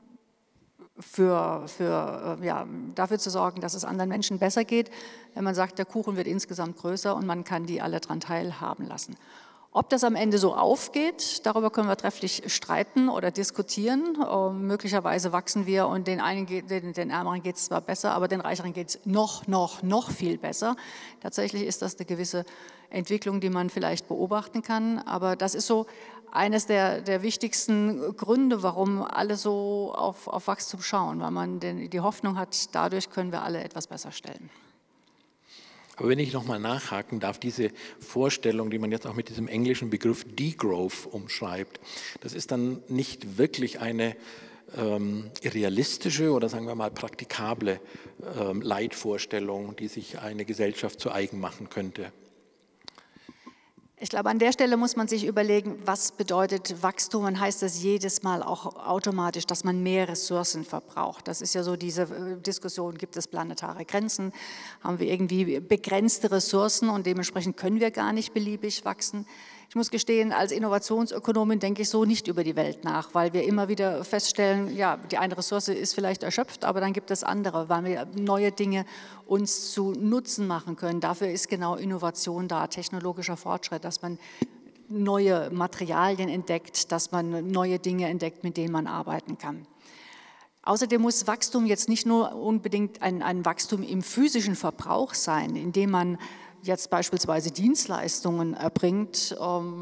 dafür zu sorgen, dass es anderen Menschen besser geht, wenn man sagt, der Kuchen wird insgesamt größer und man kann die alle daran teilhaben lassen. Ob das am Ende so aufgeht, darüber können wir trefflich streiten oder diskutieren. Möglicherweise wachsen wir und den Ärmeren geht es zwar besser, aber den Reicheren geht es noch viel besser. Tatsächlich ist das eine gewisse Entwicklung, die man vielleicht beobachten kann, aber das ist so eines der wichtigsten Gründe, warum alle so auf Wachstum schauen, weil man die Hoffnung hat, dadurch können wir alle etwas besser stellen. Aber wenn ich nochmal nachhaken darf, diese Vorstellung, die man jetzt auch mit diesem englischen Begriff Degrowth umschreibt, das ist dann nicht wirklich eine realistische oder sagen wir mal praktikable Leitvorstellung, die sich eine Gesellschaft zu eigen machen könnte. Ich glaube, an der Stelle muss man sich überlegen, was bedeutet Wachstum und heißt das jedes Mal auch automatisch, dass man mehr Ressourcen verbraucht. Das ist ja so diese Diskussion, gibt es planetare Grenzen, haben wir irgendwie begrenzte Ressourcen und dementsprechend können wir gar nicht beliebig wachsen. Ich muss gestehen, als Innovationsökonomin denke ich so nicht über die Welt nach, weil wir immer wieder feststellen, ja, die eine Ressource ist vielleicht erschöpft, aber dann gibt es andere, weil wir neue Dinge uns zu Nutzen machen können. Dafür ist genau Innovation da, technologischer Fortschritt, dass man neue Materialien entdeckt, dass man neue Dinge entdeckt, mit denen man arbeiten kann. Außerdem muss Wachstum jetzt nicht nur unbedingt ein Wachstum im physischen Verbrauch sein, indem man jetzt beispielsweise Dienstleistungen erbringt,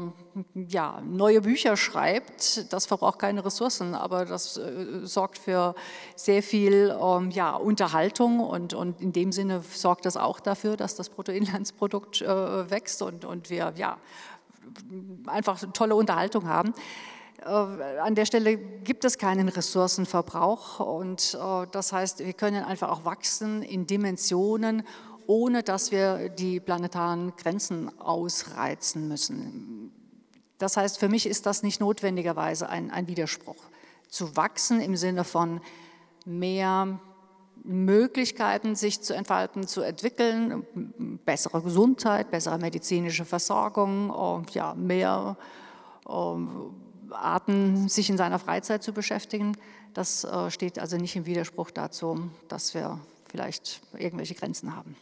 neue Bücher schreibt, das verbraucht keine Ressourcen, aber das sorgt für sehr viel Unterhaltung und in dem Sinne sorgt das auch dafür, dass das Bruttoinlandsprodukt wächst und wir einfach tolle Unterhaltung haben. An der Stelle gibt es keinen Ressourcenverbrauch und das heißt, wir können einfach auch wachsen in Dimensionen, ohne dass wir die planetaren Grenzen ausreizen müssen. Das heißt, für mich ist das nicht notwendigerweise ein Widerspruch. Zu wachsen im Sinne von mehr Möglichkeiten, sich zu entfalten, zu entwickeln, bessere Gesundheit, bessere medizinische Versorgung, mehr Arten, sich in seiner Freizeit zu beschäftigen. Das steht also nicht im Widerspruch dazu, dass wir vielleicht irgendwelche Grenzen haben.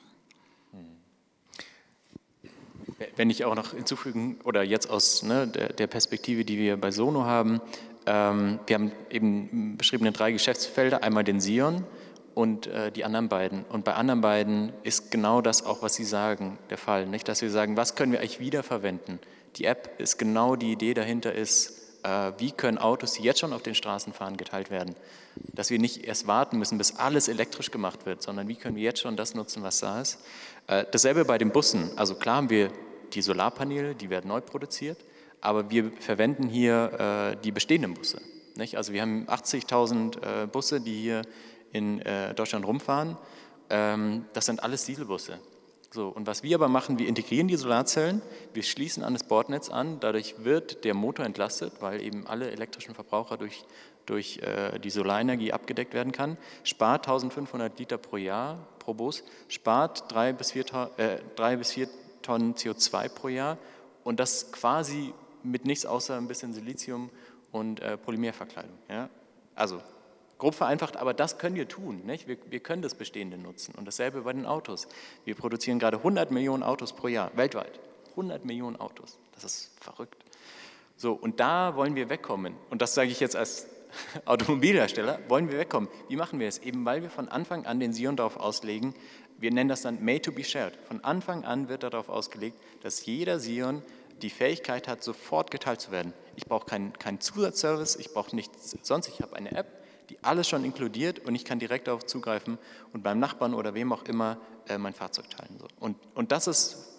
Wenn ich auch noch hinzufügen, oder jetzt aus der Perspektive, die wir bei Sono haben, wir haben eben beschriebene 3 Geschäftsfelder, einmal den Sion und die anderen beiden. Und bei anderen beiden ist genau das auch, was Sie sagen, der Fall. Nicht? Dass wir sagen, was können wir eigentlich wiederverwenden? Die App ist genau die Idee dahinter ist, wie können Autos, die jetzt schon auf den Straßen fahren, geteilt werden? Dass wir nicht erst warten müssen, bis alles elektrisch gemacht wird, sondern wie können wir jetzt schon das nutzen, was da ist? Dasselbe bei den Bussen. Also klar haben wir die Solarpaneele, die werden neu produziert, aber wir verwenden hier die bestehenden Busse. Nicht? Also wir haben 80.000 Busse, die hier in Deutschland rumfahren. Das sind alles Dieselbusse. So, und was wir aber machen, wir integrieren die Solarzellen, wir schließen an das Bordnetz an, dadurch wird der Motor entlastet, weil eben alle elektrischen Verbraucher durch die Solarenergie abgedeckt werden kann, spart 1500 Liter pro Jahr pro Bus, spart 3 bis 4 Tonnen CO2 pro Jahr und das quasi mit nichts außer ein bisschen Silizium und Polymerverkleidung. Ja? Also grob vereinfacht, aber das können wir tun. Nicht? Wir können das Bestehende nutzen und dasselbe bei den Autos. Wir produzieren gerade 100 Millionen Autos pro Jahr, weltweit. 100 Millionen Autos, das ist verrückt. So, und da wollen wir wegkommen und das sage ich jetzt als Automobilhersteller, wollen wir wegkommen. Wie machen wir es? Eben weil wir von Anfang an den Sion darauf auslegen, wir nennen das dann Made to be shared. Von Anfang an wird darauf ausgelegt, dass jeder Sion die Fähigkeit hat, sofort geteilt zu werden. Ich brauche keinen Zusatzservice, ich brauche nichts sonst, ich habe eine App, die alles schon inkludiert und ich kann direkt darauf zugreifen und beim Nachbarn oder wem auch immer mein Fahrzeug teilen. Und das ist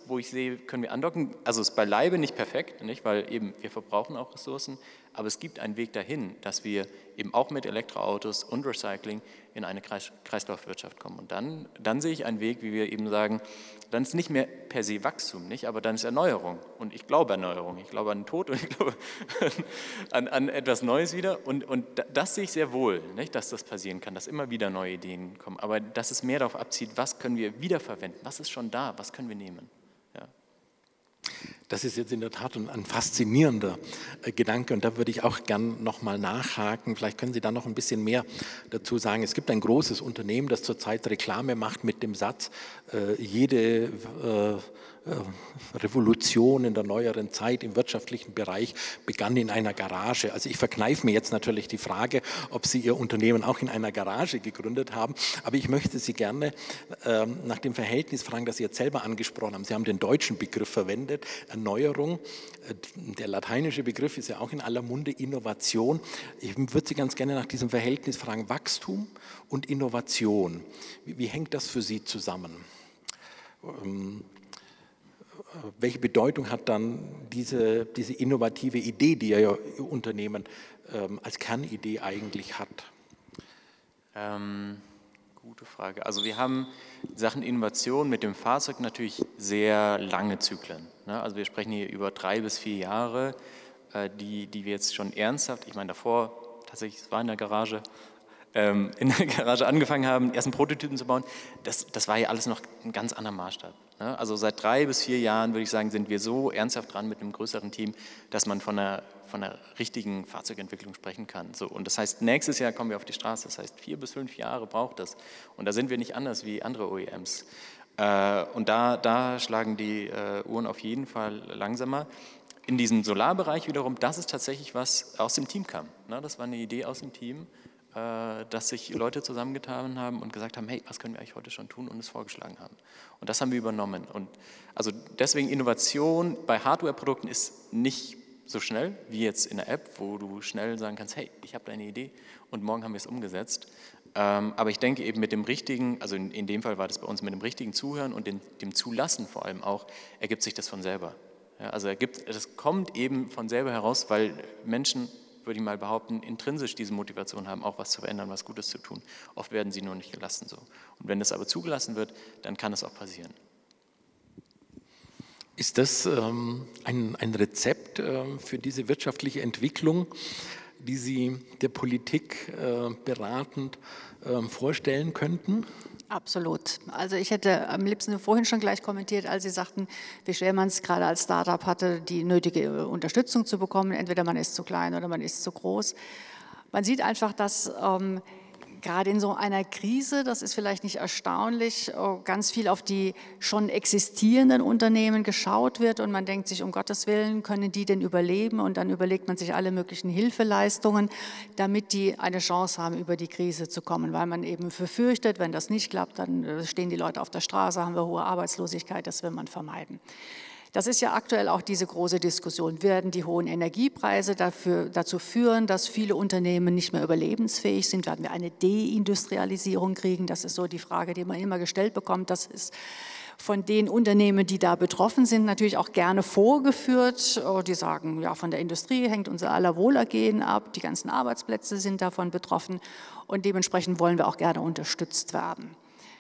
wo ich sehe, können wir andocken. Also es ist beileibe nicht perfekt, nicht? Weil eben wir verbrauchen auch Ressourcen, aber es gibt einen Weg dahin, dass wir eben auch mit Elektroautos und Recycling in eine Kreislaufwirtschaft kommen. Und dann sehe ich einen Weg, wie wir eben sagen, dann ist nicht mehr per se Wachstum, nicht? Aber dann ist Erneuerung. Und ich glaube an Erneuerung, ich glaube an den Tod und ich glaube an etwas Neues wieder. Und das sehe ich sehr wohl, nicht? Dass das passieren kann, dass immer wieder neue Ideen kommen. Aber dass es mehr darauf abzieht, was können wir wiederverwenden, was ist schon da, was können wir nehmen. Ja. Das ist jetzt in der Tat ein faszinierender Gedanke und da würde ich auch gern nochmal nachhaken. Vielleicht können Sie da noch ein bisschen mehr dazu sagen. Es gibt ein großes Unternehmen, das zurzeit Reklame macht mit dem Satz, jede Revolution in der neueren Zeit im wirtschaftlichen Bereich begann in einer Garage. Also ich verkneife mir jetzt natürlich die Frage, ob Sie Ihr Unternehmen auch in einer Garage gegründet haben, aber ich möchte Sie gerne nach dem Verhältnis fragen, das Sie jetzt selber angesprochen haben. Sie haben den deutschen Begriff verwendet, Erneuerung. Der lateinische Begriff ist ja auch in aller Munde, Innovation. Ich würde Sie ganz gerne nach diesem Verhältnis fragen, Wachstum und Innovation. Wie hängt das für Sie zusammen? Welche Bedeutung hat dann diese innovative Idee, die Ihr Unternehmen als Kernidee eigentlich hat? Gute Frage. Also wir haben in Sachen Innovation mit dem Fahrzeug natürlich sehr lange Zyklen. Ne? Also wir sprechen hier über 3 bis 4 Jahre, die wir jetzt schon ernsthaft, ich meine davor, tatsächlich, es war in der Garage angefangen haben, ersten Prototypen zu bauen, das war ja alles noch ein ganz anderer Maßstab. Ne? Also seit 3 bis 4 Jahren, würde ich sagen, sind wir so ernsthaft dran mit einem größeren Team, dass man von einer richtigen Fahrzeugentwicklung sprechen kann. So, und das heißt, nächstes Jahr kommen wir auf die Straße, das heißt 4 bis 5 Jahre braucht das. Und da sind wir nicht anders wie andere OEMs. Und da schlagen die Uhren auf jeden Fall langsamer. In diesem Solarbereich wiederum, das ist tatsächlich was aus dem Team kam. Ne? Das war eine Idee aus dem Team, dass sich Leute zusammengetan haben und gesagt haben, hey, was können wir eigentlich heute schon tun und es vorgeschlagen haben. Und das haben wir übernommen. Und also deswegen Innovation bei Hardware-Produkten ist nicht so schnell wie jetzt in der App, wo du schnell sagen kannst, hey, ich habe da eine Idee und morgen haben wir es umgesetzt. Aber ich denke eben mit dem richtigen, also in dem Fall war das bei uns mit dem richtigen Zuhören und dem Zulassen vor allem auch, ergibt sich das von selber. Ja, also das kommt eben von selber heraus, weil Menschen, würde ich mal behaupten, intrinsisch diese Motivation haben, auch was zu verändern, was Gutes zu tun. Oft werden sie nur nicht gelassen so. Und wenn das aber zugelassen wird, dann kann es auch passieren. Ist das ein Rezept für diese wirtschaftliche Entwicklung, die Sie der Politik beratend vorstellen könnten? Absolut. Also ich hätte am liebsten vorhin schon gleich kommentiert, als Sie sagten, wie schwer man es gerade als Startup hatte, die nötige Unterstützung zu bekommen. Entweder man ist zu klein oder man ist zu groß. Man sieht einfach, dass gerade in so einer Krise, das ist vielleicht nicht erstaunlich, ganz viel auf die schon existierenden Unternehmen geschaut wird und man denkt sich, um Gottes Willen, können die denn überleben? Und dann überlegt man sich alle möglichen Hilfeleistungen, damit die eine Chance haben, über die Krise zu kommen, weil man eben befürchtet, wenn das nicht klappt, dann stehen die Leute auf der Straße, haben wir hohe Arbeitslosigkeit, das will man vermeiden. Das ist ja aktuell auch diese große Diskussion. Werden die hohen Energiepreise dazu führen, dass viele Unternehmen nicht mehr überlebensfähig sind? Werden wir eine Deindustrialisierung kriegen? Das ist so die Frage, die man immer gestellt bekommt. Das ist von den Unternehmen, die da betroffen sind, natürlich auch gerne vorgeführt. Die sagen, ja, von der Industrie hängt unser aller Wohlergehen ab. Die ganzen Arbeitsplätze sind davon betroffen. Und dementsprechend wollen wir auch gerne unterstützt werden.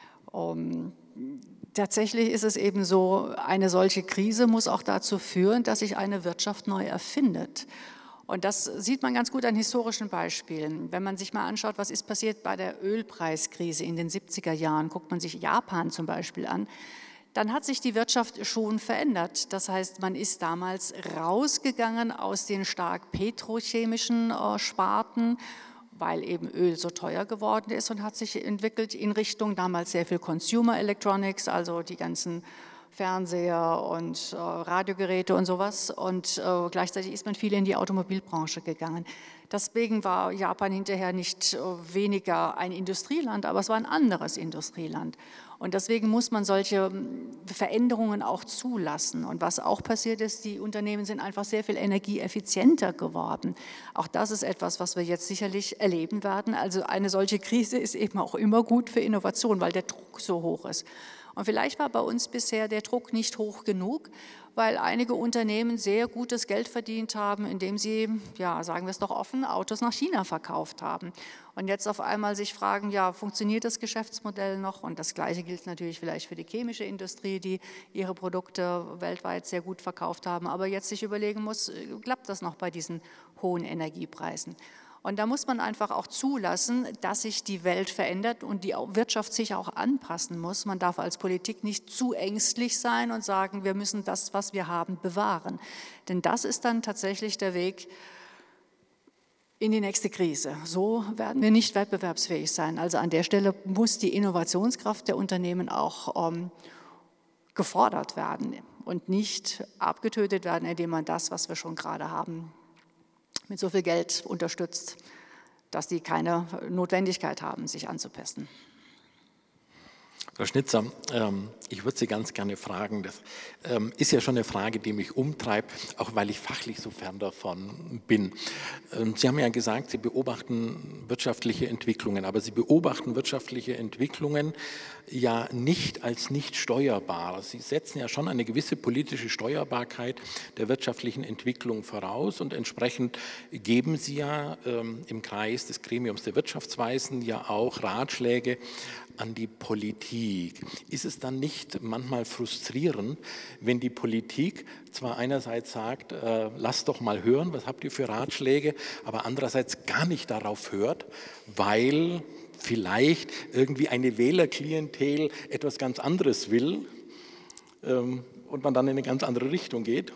Tatsächlich ist es eben so, eine solche Krise muss auch dazu führen, dass sich eine Wirtschaft neu erfindet. Und das sieht man ganz gut an historischen Beispielen. Wenn man sich mal anschaut, was ist passiert bei der Ölpreiskrise in den 70er Jahren, guckt man sich Japan zum Beispiel an, dann hat sich die Wirtschaft schon verändert. Das heißt, man ist damals rausgegangen aus den stark petrochemischen Sparten, weil eben Öl so teuer geworden ist und hat sich entwickelt in Richtung damals sehr viel Consumer Electronics, also die ganzen Fernseher und Radiogeräte und sowas. Und gleichzeitig ist man viel in die Automobilbranche gegangen. Deswegen war Japan hinterher nicht weniger ein Industrieland, aber es war ein anderes Industrieland. Und deswegen muss man solche Veränderungen auch zulassen. Und was auch passiert ist, die Unternehmen sind einfach sehr viel energieeffizienter geworden. Auch das ist etwas, was wir jetzt sicherlich erleben werden. Also eine solche Krise ist eben auch immer gut für Innovation, weil der Druck so hoch ist. Und vielleicht war bei uns bisher der Druck nicht hoch genug, weil einige Unternehmen sehr gutes Geld verdient haben, indem sie, ja, sagen wir es doch offen, Autos nach China verkauft haben. Und jetzt auf einmal sich fragen, ja, funktioniert das Geschäftsmodell noch? Und das Gleiche gilt natürlich vielleicht für die chemische Industrie, die ihre Produkte weltweit sehr gut verkauft haben, aber jetzt sich überlegen muss, klappt das noch bei diesen hohen Energiepreisen? Und da muss man einfach auch zulassen, dass sich die Welt verändert und die Wirtschaft sich auch anpassen muss. Man darf als Politik nicht zu ängstlich sein und sagen, wir müssen das, was wir haben, bewahren. Denn das ist dann tatsächlich der Weg in die nächste Krise. So werden wir nicht wettbewerbsfähig sein. Also an der Stelle muss die Innovationskraft der Unternehmen auch gefordert werden und nicht abgetötet werden, indem man das, was wir schon gerade haben, mit so viel Geld unterstützt, dass die keine Notwendigkeit haben, sich anzupassen. Frau Schnitzer, ich würde Sie ganz gerne fragen, das ist ja schon eine Frage, die mich umtreibt, auch weil ich fachlich so fern davon bin. Sie haben ja gesagt, Sie beobachten wirtschaftliche Entwicklungen, aber Sie beobachten wirtschaftliche Entwicklungen ja nicht als nicht steuerbar. Sie setzen ja schon eine gewisse politische Steuerbarkeit der wirtschaftlichen Entwicklung voraus und entsprechend geben Sie ja im Kreis des Gremiums der Wirtschaftsweisen ja auch Ratschläge an die Politik. Ist es dann nicht manchmal frustrierend, wenn die Politik zwar einerseits sagt, lasst doch mal hören, was habt ihr für Ratschläge, aber andererseits gar nicht darauf hört, weil vielleicht irgendwie eine Wählerklientel etwas ganz anderes will und man dann in eine ganz andere Richtung geht?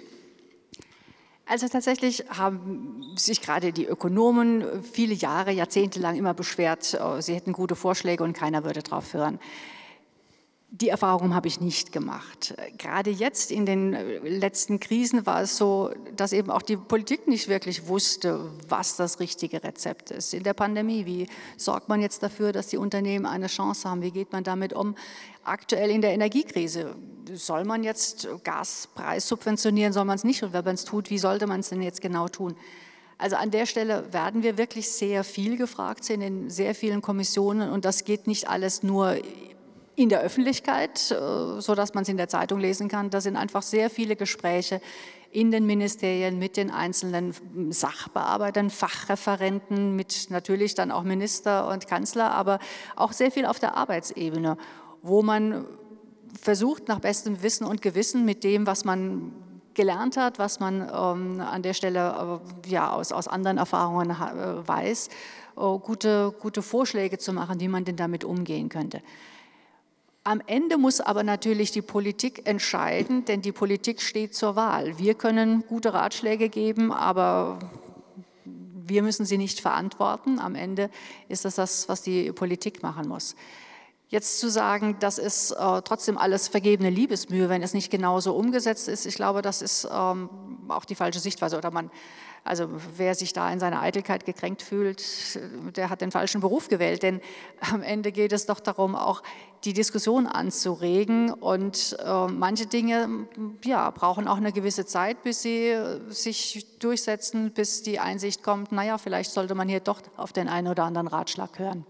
Also tatsächlich haben sich gerade die Ökonomen viele Jahre, jahrzehntelang immer beschwert, sie hätten gute Vorschläge und keiner würde drauf hören. Die Erfahrung habe ich nicht gemacht. Gerade jetzt in den letzten Krisen war es so, dass eben auch die Politik nicht wirklich wusste, was das richtige Rezept ist. In der Pandemie, wie sorgt man jetzt dafür, dass die Unternehmen eine Chance haben? Wie geht man damit um? Aktuell in der Energiekrise, soll man jetzt Gaspreis subventionieren, soll man es nicht? Und wenn man es tut, wie sollte man es denn jetzt genau tun? Also an der Stelle werden wir wirklich sehr viel gefragt, sind in sehr vielen Kommissionen und das geht nicht alles nur in der Öffentlichkeit, sodass man es in der Zeitung lesen kann. Da sind einfach sehr viele Gespräche in den Ministerien mit den einzelnen Sachbearbeitern, Fachreferenten, mit natürlich dann auch Minister und Kanzler, aber auch sehr viel auf der Arbeitsebene, wo man versucht, nach bestem Wissen und Gewissen mit dem, was man gelernt hat, was man an der Stelle ja, aus anderen Erfahrungen weiß, gute Vorschläge zu machen, wie man denn damit umgehen könnte. Am Ende muss aber natürlich die Politik entscheiden, denn die Politik steht zur Wahl. Wir können gute Ratschläge geben, aber wir müssen sie nicht verantworten. Am Ende ist das, was die Politik machen muss. Jetzt zu sagen, das ist trotzdem alles vergebene Liebesmühe, wenn es nicht genauso umgesetzt ist, ich glaube, das ist auch die falsche Sichtweise. Oder also wer sich da in seiner Eitelkeit gekränkt fühlt, der hat den falschen Beruf gewählt. Denn am Ende geht es doch darum, auch die Diskussion anzuregen. Und manche Dinge ja, brauchen auch eine gewisse Zeit, bis sie sich durchsetzen, bis die Einsicht kommt, naja, vielleicht sollte man hier doch auf den einen oder anderen Ratschlag hören.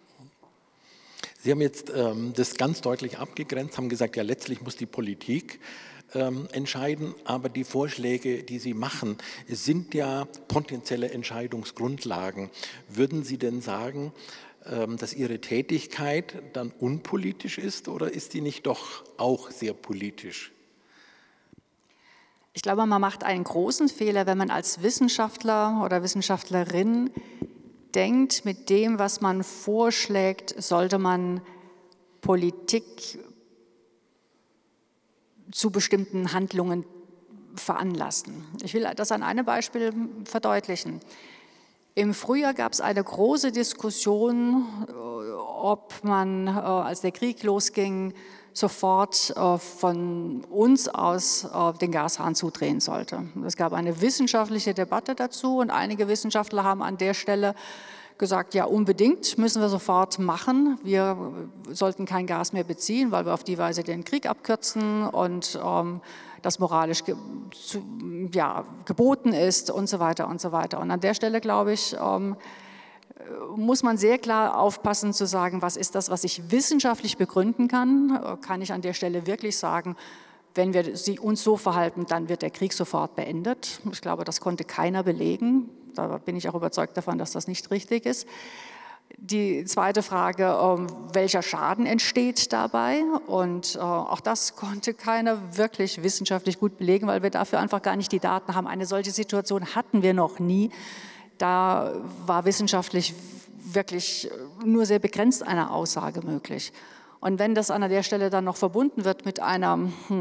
Sie haben jetzt das ganz deutlich abgegrenzt, haben gesagt, ja, letztlich muss die Politik entscheiden, aber die Vorschläge, die Sie machen, sind ja potenzielle Entscheidungsgrundlagen. Würden Sie denn sagen, dass Ihre Tätigkeit dann unpolitisch ist oder ist die nicht doch auch sehr politisch? Ich glaube, man macht einen großen Fehler, wenn man als Wissenschaftler oder Wissenschaftlerin denkt, mit dem, was man vorschlägt, sollte man Politik zu bestimmten Handlungen veranlassen. Ich will das an einem Beispiel verdeutlichen. Im Frühjahr gab es eine große Diskussion, ob man, als der Krieg losging, sofort von uns aus den Gashahn zudrehen sollte. Es gab eine wissenschaftliche Debatte dazu und einige Wissenschaftler haben an der Stelle gesagt, ja, unbedingt müssen wir sofort machen. Wir sollten kein Gas mehr beziehen, weil wir auf die Weise den Krieg abkürzen und das moralisch geboten ist und so weiter und so weiter. Und an der Stelle, glaube ich, muss man sehr klar aufpassen zu sagen, was ist das, was ich wissenschaftlich begründen kann. Kann ich an der Stelle wirklich sagen, wenn wir uns so verhalten, dann wird der Krieg sofort beendet. Ich glaube, das konnte keiner belegen. Da bin ich auch überzeugt davon, dass das nicht richtig ist. Die zweite Frage, welcher Schaden entsteht dabei? Und auch das konnte keiner wirklich wissenschaftlich gut belegen, weil wir dafür einfach gar nicht die Daten haben. Eine solche Situation hatten wir noch nie. Da war wissenschaftlich wirklich nur sehr begrenzt eine Aussage möglich. Und wenn das an der Stelle dann noch verbunden wird mit einer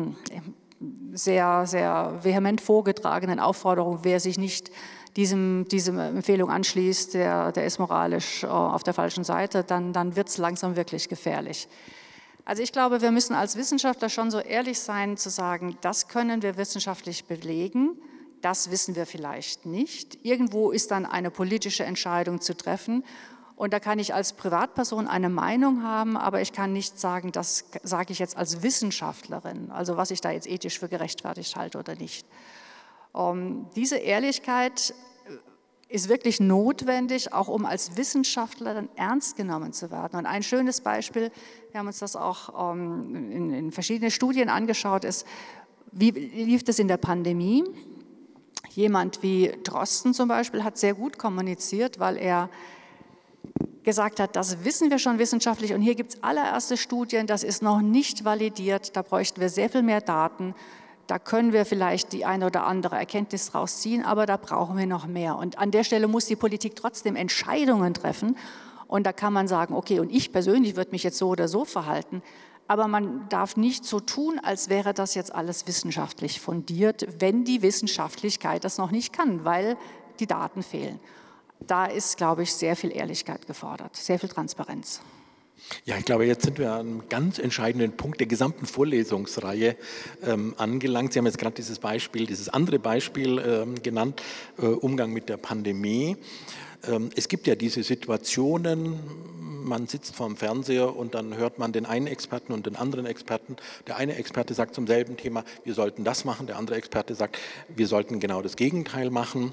sehr, sehr vehement vorgetragenen Aufforderung, wer sich nicht diese Empfehlung anschließt, der ist moralisch auf der falschen Seite, dann wird es langsam wirklich gefährlich. Also ich glaube, wir müssen als Wissenschaftler schon so ehrlich sein, zu sagen, das können wir wissenschaftlich belegen, das wissen wir vielleicht nicht. Irgendwo ist dann eine politische Entscheidung zu treffen und da kann ich als Privatperson eine Meinung haben, aber ich kann nicht sagen, das sage ich jetzt als Wissenschaftlerin, also was ich da jetzt ethisch für gerechtfertigt halte oder nicht. Diese Ehrlichkeit ist wirklich notwendig, auch um als Wissenschaftler dann ernst genommen zu werden. Und ein schönes Beispiel, wir haben uns das auch in verschiedenen Studien angeschaut, ist, wie lief das in der Pandemie? Jemand wie Drosten zum Beispiel hat sehr gut kommuniziert, weil er gesagt hat, das wissen wir schon wissenschaftlich und hier gibt es allererste Studien, das ist noch nicht validiert, da bräuchten wir sehr viel mehr Daten. Da können wir vielleicht die eine oder andere Erkenntnis draus ziehen, aber da brauchen wir noch mehr. Und an der Stelle muss die Politik trotzdem Entscheidungen treffen. Und da kann man sagen, okay, und ich persönlich würde mich jetzt so oder so verhalten. Aber man darf nicht so tun, als wäre das jetzt alles wissenschaftlich fundiert, wenn die Wissenschaftlichkeit das noch nicht kann, weil die Daten fehlen. Da ist, glaube ich, sehr viel Ehrlichkeit gefordert, sehr viel Transparenz. Ja, ich glaube, jetzt sind wir an einem ganz entscheidenden Punkt der gesamten Vorlesungsreihe angelangt. Sie haben jetzt gerade dieses andere Beispiel genannt, Umgang mit der Pandemie. Es gibt ja diese Situationen, man sitzt vorm Fernseher und dann hört man den einen Experten und den anderen Experten. Der eine Experte sagt zum selben Thema, wir sollten das machen, der andere Experte sagt, wir sollten genau das Gegenteil machen.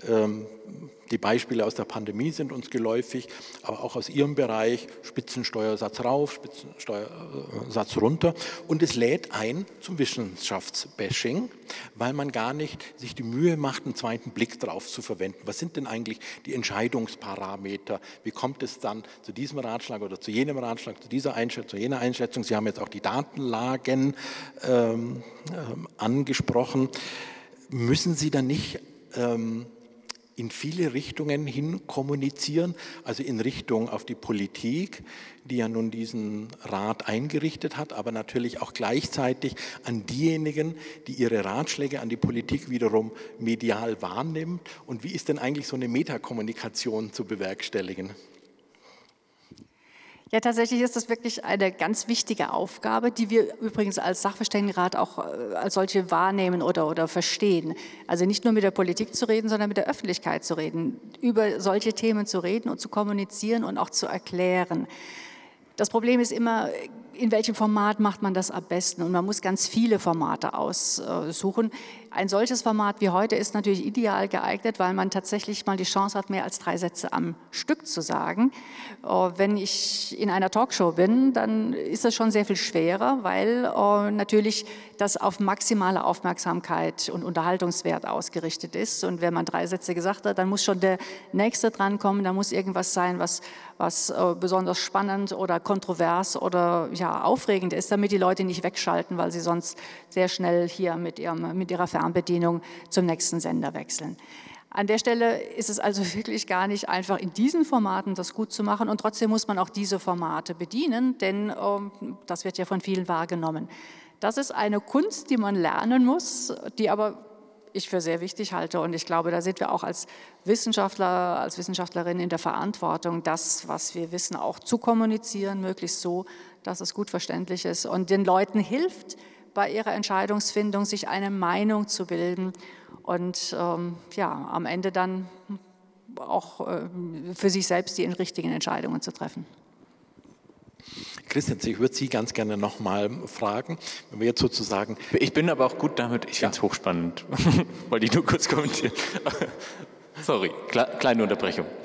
Die Beispiele aus der Pandemie sind uns geläufig, aber auch aus Ihrem Bereich, Spitzensteuersatz rauf, Spitzensteuersatz runter. Und es lädt ein zum Wissenschaftsbashing, weil man gar nicht sich die Mühe macht, einen zweiten Blick drauf zu verwenden. Was sind denn eigentlich die Entscheidungsparameter? Wie kommt es dann zu diesem Ratschlag oder zu jenem Ratschlag, zu dieser Einschätzung, zu jener Einschätzung? Sie haben jetzt auch die Datenlagen angesprochen. Müssen Sie dann nicht in viele Richtungen hin kommunizieren, also in Richtung auf die Politik, die ja nun diesen Rat eingerichtet hat, aber natürlich auch gleichzeitig an diejenigen, die ihre Ratschläge an die Politik wiederum medial wahrnimmt? Und wie ist denn eigentlich so eine Metakommunikation zu bewerkstelligen? Ja, tatsächlich ist das wirklich eine ganz wichtige Aufgabe, die wir übrigens als Sachverständigenrat auch als solche wahrnehmen oder verstehen. Also nicht nur mit der Politik zu reden, sondern mit der Öffentlichkeit zu reden, über solche Themen zu reden und zu kommunizieren und auch zu erklären. Das Problem ist immer, in welchem Format macht man das am besten? Und man muss ganz viele Formate aussuchen. Ein solches Format wie heute ist natürlich ideal geeignet, weil man tatsächlich mal die Chance hat, mehr als 3 Sätze am Stück zu sagen. Wenn ich in einer Talkshow bin, dann ist das schon sehr viel schwerer, weil natürlich das auf maximale Aufmerksamkeit und Unterhaltungswert ausgerichtet ist. Und wenn man 3 Sätze gesagt hat, dann muss schon der Nächste drankommen. Da muss irgendwas sein, was besonders spannend oder kontrovers oder ja, aufregend ist, damit die Leute nicht wegschalten, weil sie sonst sehr schnell hier mit ihrer Fernbedienung zum nächsten Sender wechseln. An der Stelle ist es also wirklich gar nicht einfach, in diesen Formaten das gut zu machen und trotzdem muss man auch diese Formate bedienen, denn das wird ja von vielen wahrgenommen. Das ist eine Kunst, die man lernen muss, die aber ich für sehr wichtig halte und ich glaube, da sind wir auch als Wissenschaftler, als Wissenschaftlerin in der Verantwortung, das, was wir wissen, auch zu kommunizieren, möglichst so, dass es gut verständlich ist und den Leuten hilft, bei ihrer Entscheidungsfindung sich eine Meinung zu bilden und ja, am Ende dann auch für sich selbst die richtigen Entscheidungen zu treffen. Christian, ich würde Sie ganz gerne nochmal fragen, wenn wir jetzt sozusagen... Ich bin aber auch gut damit, ich finde es hochspannend, wollte ich nur kurz kommentieren. Sorry, kleine Unterbrechung.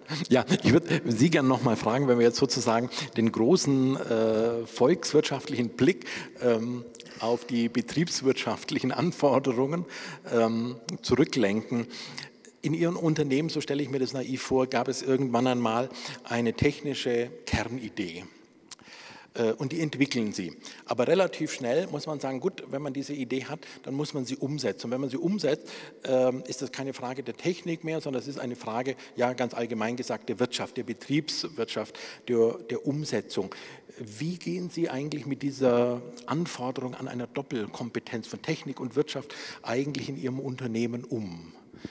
Ja, ich würde Sie gerne noch mal fragen, wenn wir jetzt sozusagen den großen volkswirtschaftlichen Blick auf die betriebswirtschaftlichen Anforderungen zurücklenken. In Ihrem Unternehmen, so stelle ich mir das naiv vor, gab es irgendwann einmal eine technische Kernidee. Und die entwickeln Sie. Aber relativ schnell muss man sagen, gut, wenn man diese Idee hat, dann muss man sie umsetzen. Und wenn man sie umsetzt, ist das keine Frage der Technik mehr, sondern es ist eine Frage, ja ganz allgemein gesagt, der Wirtschaft, der Betriebswirtschaft, der Umsetzung. Wie gehen Sie eigentlich mit dieser Anforderung an einer Doppelkompetenz von Technik und Wirtschaft eigentlich in Ihrem Unternehmen um?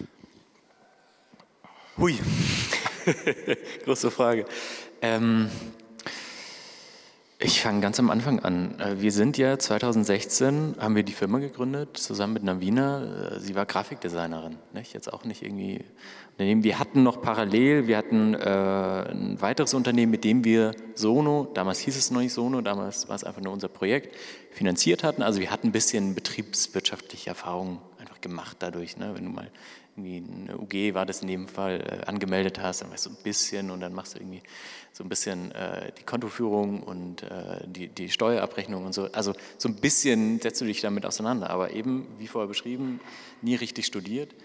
Hui, große Frage. Ich fange ganz am Anfang an. Wir sind ja 2016, haben wir die Firma gegründet, zusammen mit Navina. Sie war Grafikdesignerin, nicht? Jetzt auch nicht irgendwie Unternehmen. Wir hatten noch parallel, wir hatten ein weiteres Unternehmen, mit dem wir Sono, damals hieß es noch nicht Sono, damals war es einfach nur unser Projekt, finanziert hatten. Also wir hatten ein bisschen betriebswirtschaftliche Erfahrungen einfach gemacht dadurch, ne? Wenn du mal irgendwie eine UG war das in dem Fall angemeldet hast, dann weißt du ein bisschen und dann machst du irgendwie so ein bisschen die Kontoführung und die Steuerabrechnung und so. Also so ein bisschen setzt du dich damit auseinander, aber eben, wie vorher beschrieben, nie richtig studiert.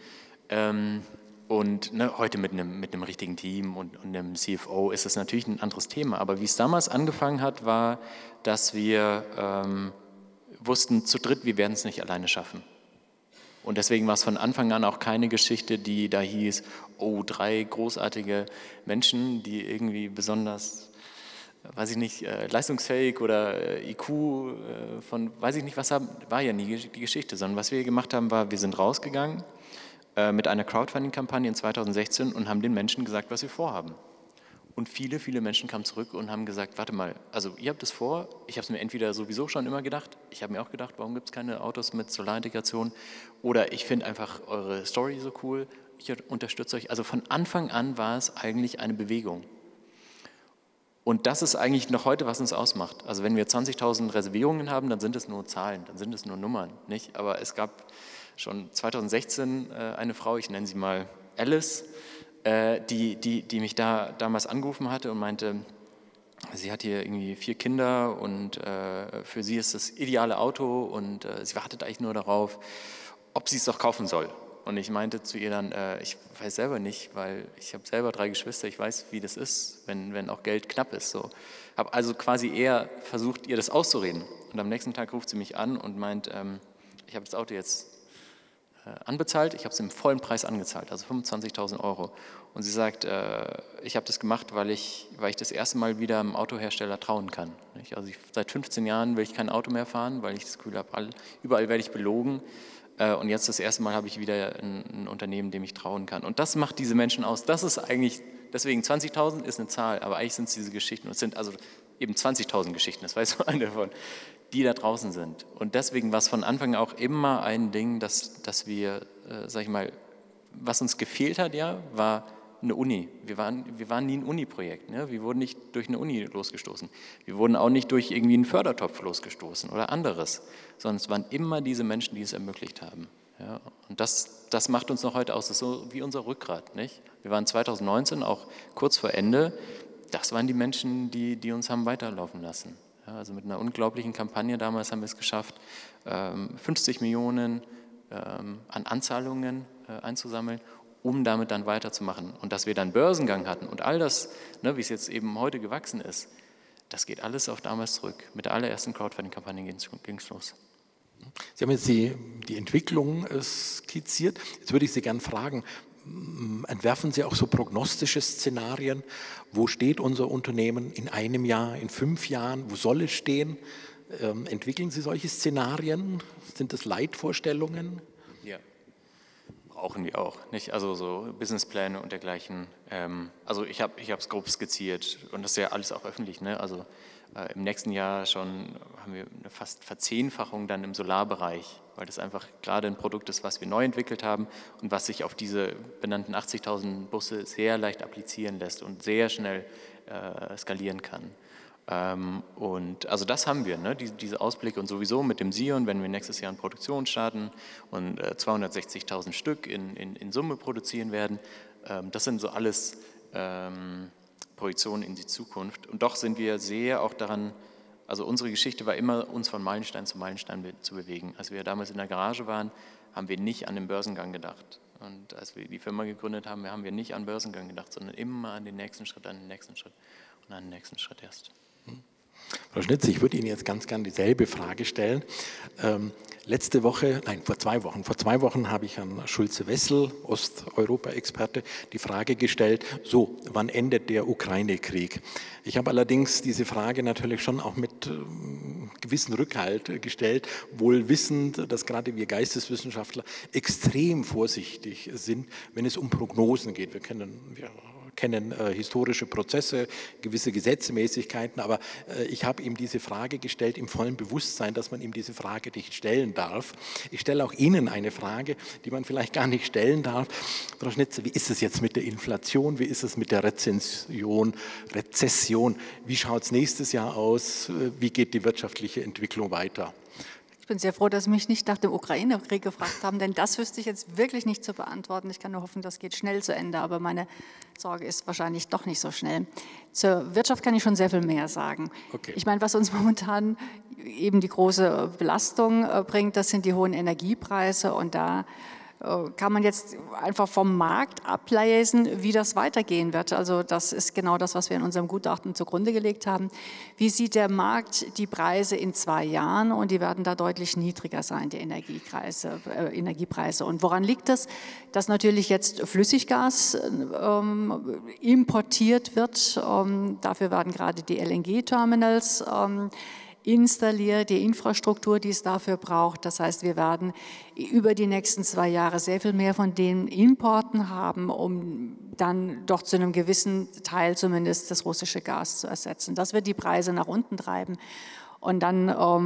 Und ne, heute mit einem richtigen Team und einem CFO ist das natürlich ein anderes Thema. Aber wie es damals angefangen hat, war, dass wir wussten, zu dritt, wir werden es nicht alleine schaffen. Und deswegen war es von Anfang an auch keine Geschichte, die da hieß, oh, 3 großartige Menschen, die irgendwie besonders, weiß ich nicht, leistungsfähig oder IQ von, weiß ich nicht was haben, war ja nie die Geschichte, sondern was wir gemacht haben, war, wir sind rausgegangen mit einer Crowdfunding-Kampagne in 2016 und haben den Menschen gesagt, was wir vorhaben. Und viele, viele Menschen kamen zurück und haben gesagt, warte mal, also ihr habt es vor, ich habe es mir entweder sowieso schon immer gedacht, ich habe mir auch gedacht, warum gibt es keine Autos mit Solarintegration, oder ich finde einfach eure Story so cool, ich unterstütze euch. Also von Anfang an war es eigentlich eine Bewegung. Und das ist eigentlich noch heute, was uns ausmacht. Also wenn wir 20.000 Reservierungen haben, dann sind es nur Zahlen, dann sind es nur Nummern, nicht? Aber es gab schon 2016 eine Frau, ich nenne sie mal Alice, die mich damals angerufen hatte und meinte, sie hat hier irgendwie 4 Kinder und für sie ist das ideale Auto und sie wartet eigentlich nur darauf, ob sie es doch kaufen soll. Und ich meinte zu ihr dann, ich weiß selber nicht, weil ich habe selber 3 Geschwister, ich weiß, wie das ist, wenn auch Geld knapp ist. So. Habe also quasi eher versucht, ihr das auszureden. Und am nächsten Tag ruft sie mich an und meint, ich habe das Auto jetzt anbezahlt, ich habe es im vollen Preis angezahlt, also 25.000 €. Und sie sagt, ich habe das gemacht, weil ich das erste Mal wieder einem Autohersteller trauen kann. Nicht? Also seit 15 Jahren will ich kein Auto mehr fahren, weil ich das Gefühl habe, überall werde ich belogen. Und jetzt das erste Mal habe ich wieder ein Unternehmen, dem ich trauen kann. Und das macht diese Menschen aus. Das ist eigentlich, deswegen 20.000 ist eine Zahl, aber eigentlich sind es diese Geschichten. Und es sind also eben 20.000 Geschichten, das weiß man davon, die da draußen sind. Und deswegen war es von Anfang an auch immer ein Ding, dass wir, sag ich mal, was uns gefehlt hat, ja, war eine Uni. Wir waren nie ein Uni-Projekt. Ne? Wir wurden nicht durch eine Uni losgestoßen. Wir wurden auch nicht durch irgendwie einen Fördertopf losgestoßen oder anderes, sondern es waren immer diese Menschen, die es ermöglicht haben. Ja? Und das macht uns noch heute aus. Das ist so wie unser Rückgrat. Nicht? Wir waren 2019, auch kurz vor Ende, das waren die Menschen, die uns haben weiterlaufen lassen. Ja, also mit einer unglaublichen Kampagne damals haben wir es geschafft, 50 Millionen an Anzahlungen einzusammeln, um damit dann weiterzumachen. Und dass wir dann Börsengang hatten und all das, ne, wie es jetzt eben heute gewachsen ist, das geht alles auf damals zurück. Mit der allerersten Crowdfunding-Kampagne ging es los. Sie haben jetzt die Entwicklung skizziert. Jetzt würde ich Sie gerne fragen, entwerfen Sie auch so prognostische Szenarien? Wo steht unser Unternehmen in einem Jahr, in 5 Jahren? Wo soll es stehen? Entwickeln Sie solche Szenarien? Sind das Leitvorstellungen? Ja, brauchen wir auch. Nicht? Also so Businesspläne und dergleichen. Also ich habe es grob skizziert und das ist ja alles auch öffentlich. Ne? Also im nächsten Jahr schon haben wir eine fast Verzehnfachung dann im Solarbereich, weil das einfach gerade ein Produkt ist, was wir neu entwickelt haben und was sich auf diese benannten 80.000 Busse sehr leicht applizieren lässt und sehr schnell skalieren kann. Und also das haben wir, ne? Diese Ausblicke und sowieso mit dem Sion, wenn wir nächstes Jahr in Produktion starten und 260.000 Stück in Summe produzieren werden, das sind so alles Projektion in die Zukunft. Und doch sind wir sehr auch daran, also unsere Geschichte war immer, uns von Meilenstein zu Meilenstein zu bewegen. Als wir damals in der Garage waren, haben wir nicht an den Börsengang gedacht. Und als wir die Firma gegründet haben, haben wir nicht an den Börsengang gedacht, sondern immer an den nächsten Schritt, an den nächsten Schritt und an den nächsten Schritt erst. Frau Schnitz, ich würde Ihnen jetzt ganz gern dieselbe Frage stellen. Vor 2 Wochen habe ich an Schulze-Wessel, Osteuropa-Experte, die Frage gestellt, so, wann endet der Ukraine-Krieg? Ich habe allerdings diese Frage natürlich schon auch mit gewissem Rückhalt gestellt, wohl wissend, dass gerade wir Geisteswissenschaftler extrem vorsichtig sind, wenn es um Prognosen geht. Wir kennen historische Prozesse, gewisse Gesetzmäßigkeiten, aber ich habe ihm diese Frage gestellt im vollen Bewusstsein, dass man ihm diese Frage nicht stellen darf. Ich stelle auch Ihnen eine Frage, die man vielleicht gar nicht stellen darf. Frau Schnitzer, wie ist es jetzt mit der Inflation? Wie ist es mit der Rezession? Wie schaut es nächstes Jahr aus? Wie geht die wirtschaftliche Entwicklung weiter? Ich bin sehr froh, dass Sie mich nicht nach dem Ukraine-Krieg gefragt haben, denn das wüsste ich jetzt wirklich nicht zu beantworten. Ich kann nur hoffen, das geht schnell zu Ende, aber meine Sorge ist wahrscheinlich doch nicht so schnell. Zur Wirtschaft kann ich schon sehr viel mehr sagen. Okay. Ich meine, was uns momentan eben die große Belastung bringt, das sind die hohen Energiepreise, und da kann man jetzt einfach vom Markt ablesen, wie das weitergehen wird. Also das ist genau das, was wir in unserem Gutachten zugrunde gelegt haben. Wie sieht der Markt die Preise in 2 Jahren? Und die werden da deutlich niedriger sein, die Energiepreise. Und woran liegt das? Dass natürlich jetzt Flüssiggas importiert wird. Dafür werden gerade die LNG-Terminals installiert, die Infrastruktur, die es dafür braucht. Das heißt, wir werden über die nächsten 2 Jahre sehr viel mehr von den Importen haben, um dann doch zu einem gewissen Teil zumindest das russische Gas zu ersetzen. Das wird die Preise nach unten treiben, und dann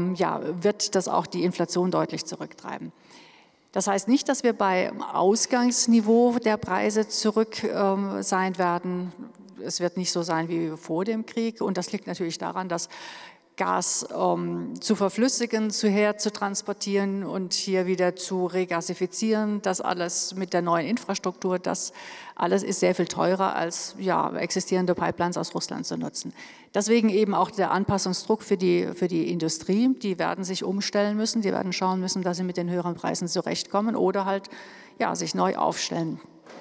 wird das auch die Inflation deutlich zurücktreiben. Das heißt nicht, dass wir beim Ausgangsniveau der Preise zurück sein werden. Es wird nicht so sein wie vor dem Krieg, und das liegt natürlich daran, dass Gas zu verflüssigen, zu transportieren und hier wieder zu regasifizieren, das alles mit der neuen Infrastruktur, das alles ist sehr viel teurer als existierende Pipelines aus Russland zu nutzen. Deswegen eben auch der Anpassungsdruck für die Industrie. Die werden sich umstellen müssen, die werden schauen müssen, dass sie mit den höheren Preisen zurechtkommen oder halt sich neu aufstellen.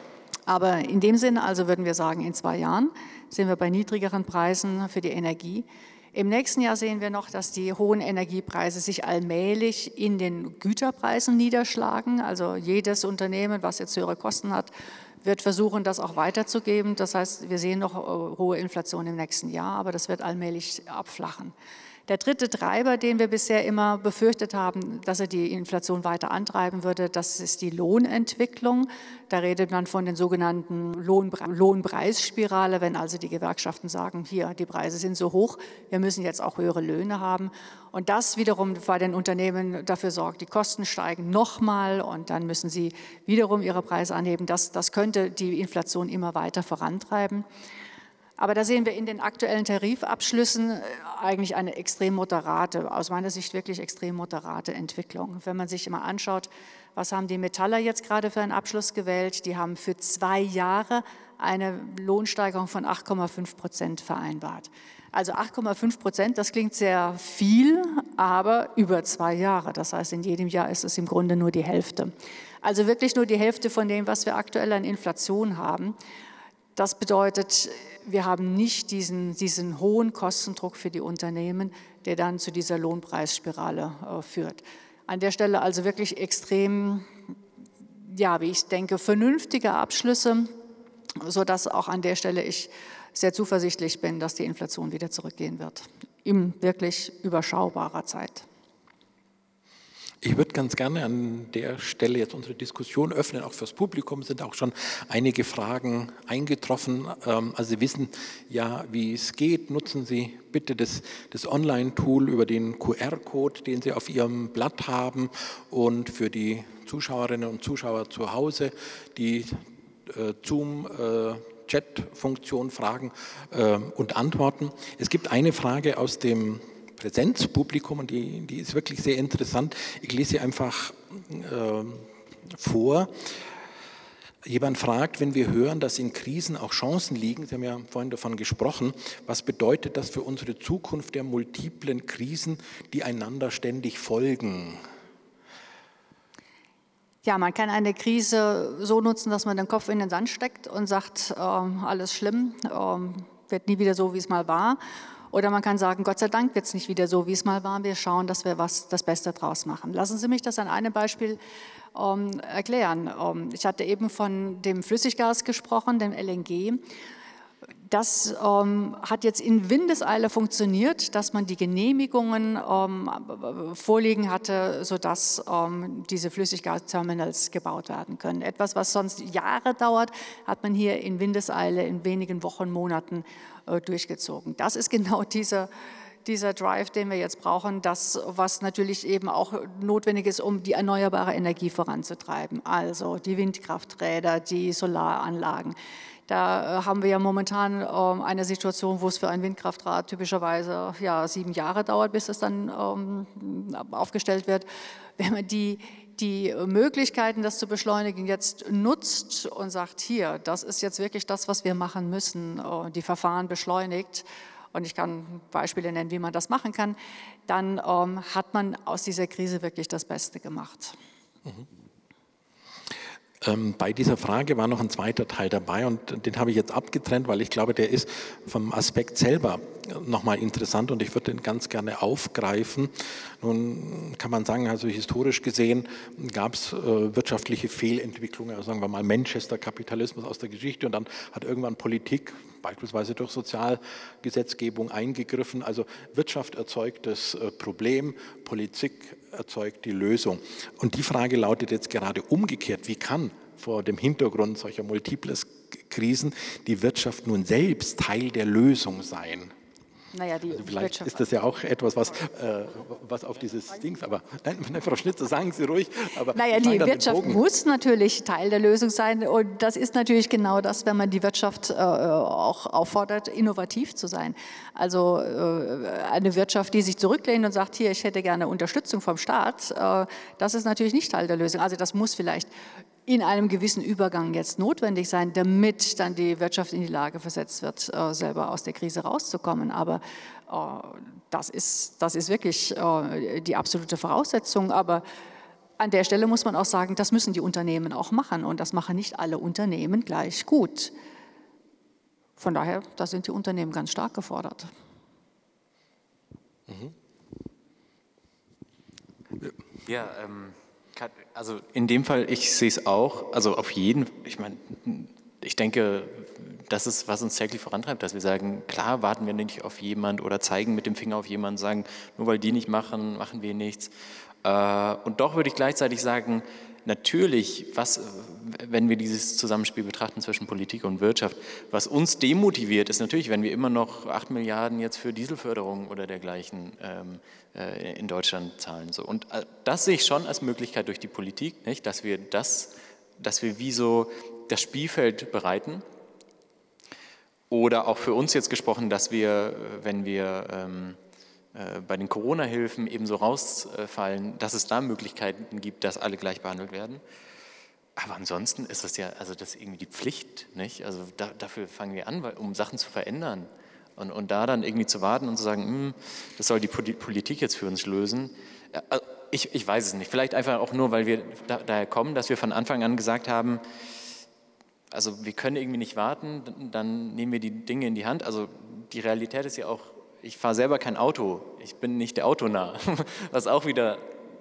Aber in dem Sinne, also würden wir sagen, in 2 Jahren sind wir bei niedrigeren Preisen für die Energie. Im nächsten Jahr sehen wir noch, dass die hohen Energiepreise sich allmählich in den Güterpreisen niederschlagen. Also jedes Unternehmen, was jetzt höhere Kosten hat, wird versuchen, das auch weiterzugeben. Das heißt, wir sehen noch hohe Inflation im nächsten Jahr, aber das wird allmählich abflachen. Der dritte Treiber, den wir bisher immer befürchtet haben, dass er die Inflation weiter antreiben würde, das ist die Lohnentwicklung. Da redet man von den sogenannten Lohnpreisspirale, wenn also die Gewerkschaften sagen, hier, die Preise sind so hoch, wir müssen jetzt auch höhere Löhne haben. Und das wiederum bei den Unternehmen dafür sorgt, die Kosten steigen nochmal, und dann müssen sie wiederum ihre Preise anheben. Das könnte die Inflation immer weiter vorantreiben. Aber da sehen wir in den aktuellen Tarifabschlüssen eigentlich eine extrem moderate, aus meiner Sicht wirklich extrem moderate Entwicklung. Wenn man sich immer anschaut, was haben die Metaller jetzt gerade für einen Abschluss gewählt? Die haben für 2 Jahre eine Lohnsteigerung von 8,5% vereinbart. Also 8,5%, das klingt sehr viel, aber über 2 Jahre. Das heißt, in jedem Jahr ist es im Grunde nur die Hälfte. Also wirklich nur die Hälfte von dem, was wir aktuell an Inflation haben. Das bedeutet, wir haben nicht diesen hohen Kostendruck für die Unternehmen, der dann zu dieser Lohnpreisspirale führt. An der Stelle also wirklich extrem, wie ich denke, vernünftige Abschlüsse, sodass auch an der Stelle ich sehr zuversichtlich bin, dass die Inflation wieder zurückgehen wird, in wirklich überschaubarer Zeit. Ich würde ganz gerne an der Stelle jetzt unsere Diskussion öffnen, auch fürs Publikum. Es sind auch schon einige Fragen eingetroffen. Also Sie wissen ja, wie es geht. Nutzen Sie bitte das Online-Tool über den QR-Code, den Sie auf Ihrem Blatt haben, und für die Zuschauerinnen und Zuschauer zu Hause die Zoom-Chat-Funktion Fragen und Antworten. Es gibt eine Frage aus dem Präsenzpublikum, und die ist wirklich sehr interessant. Ich lese sie einfach vor. Jemand fragt, wenn wir hören, dass in Krisen auch Chancen liegen, Sie haben ja vorhin davon gesprochen, was bedeutet das für unsere Zukunft der multiplen Krisen, die einander ständig folgen? Ja, man kann eine Krise so nutzen, dass man den Kopf in den Sand steckt und sagt, alles schlimm, wird nie wieder so, wie es mal war. Oder man kann sagen, Gott sei Dank wird es nicht wieder so, wie es mal war. Wir schauen, dass wir das Beste draus machen. Lassen Sie mich das an einem Beispiel erklären. Ich hatte eben von dem Flüssiggas gesprochen, dem LNG. Das hat jetzt in Windeseile funktioniert, dass man die Genehmigungen vorliegen hatte, sodass diese Flüssiggasterminals gebaut werden können. Etwas, was sonst Jahre dauert, hat man hier in Windeseile in wenigen Wochen, Monaten durchgezogen. Das ist genau dieser Drive, den wir jetzt brauchen, das, was natürlich eben auch notwendig ist, um die erneuerbare Energie voranzutreiben. Also die Windkrafträder, die Solaranlagen. Da haben wir ja momentan eine Situation, wo es für ein Windkraftrad typischerweise 7 Jahre dauert, bis es dann aufgestellt wird. Wenn man die Möglichkeiten, das zu beschleunigen, jetzt nutzt und sagt, hier, das ist jetzt wirklich das, was wir machen müssen, die Verfahren beschleunigt, und ich kann Beispiele nennen, wie man das machen kann, dann hat man aus dieser Krise wirklich das Beste gemacht. Bei dieser Frage war noch ein zweiter Teil dabei und den habe ich jetzt abgetrennt, weil ich glaube, der ist vom Aspekt selber nochmal interessant und ich würde den ganz gerne aufgreifen. Nun kann man sagen, also historisch gesehen gab es wirtschaftliche Fehlentwicklungen, also sagen wir mal Manchester-Kapitalismus aus der Geschichte, und dann hat irgendwann Politik, beispielsweise durch Sozialgesetzgebung, eingegriffen. Also Wirtschaft erzeugt das Problem, Politik erzeugt die Lösung. Und die Frage lautet jetzt gerade umgekehrt: Wie kann vor dem Hintergrund solcher multiplen Krisen die Wirtschaft nun selbst Teil der Lösung sein? Naja, also vielleicht ist das ja auch etwas, was auf dieses Dings, aber nein, Frau Schnitzer, sagen Sie ruhig. Aber naja, die Wirtschaft muss natürlich Teil der Lösung sein, und das ist natürlich genau das, wenn man die Wirtschaft auch auffordert, innovativ zu sein. Also eine Wirtschaft, die sich zurücklehnt und sagt, hier, ich hätte gerne Unterstützung vom Staat, das ist natürlich nicht Teil der Lösung. Also das muss vielleicht in einem gewissen Übergang jetzt notwendig sein, damit dann die Wirtschaft in die Lage versetzt wird, selber aus der Krise rauszukommen. Aber das ist wirklich die absolute Voraussetzung. Aber an der Stelle muss man auch sagen, das müssen die Unternehmen auch machen. Und das machen nicht alle Unternehmen gleich gut. Von daher, da sind die Unternehmen ganz stark gefordert. Ja, also in dem Fall, ich sehe es auch, also auf jeden, ich denke, das ist, was uns täglich vorantreibt, dass wir sagen, klar warten wir nicht auf jemand oder zeigen mit dem Finger auf jemanden, sagen, nur weil die nicht machen, machen wir nichts. Und doch würde ich gleichzeitig sagen, natürlich, wenn wir dieses Zusammenspiel betrachten zwischen Politik und Wirtschaft, was uns demotiviert, ist natürlich, wenn wir immer noch 8 Milliarden jetzt für Dieselförderung oder dergleichen in Deutschland zahlen. So. Und das sehe ich schon als Möglichkeit durch die Politik, nicht? Dass wir wie so das Spielfeld bereiten. Oder auch für uns jetzt gesprochen, dass wir, wenn wir bei den Corona-Hilfen eben so rausfallen, dass es da Möglichkeiten gibt, dass alle gleich behandelt werden. Aber ansonsten ist das ja, also das ist irgendwie die Pflicht, nicht? Also dafür fangen wir an, um Sachen zu verändern. Und da dann irgendwie zu warten und zu sagen, das soll die Politik jetzt für uns lösen. Also ich weiß es nicht. Vielleicht einfach auch nur, weil wir daher kommen, dass wir von Anfang an gesagt haben, also wir können irgendwie nicht warten, dann nehmen wir die Dinge in die Hand. Also die Realität ist ja auch, ich fahre selber kein Auto, ich bin nicht der Autonah, was auch wieder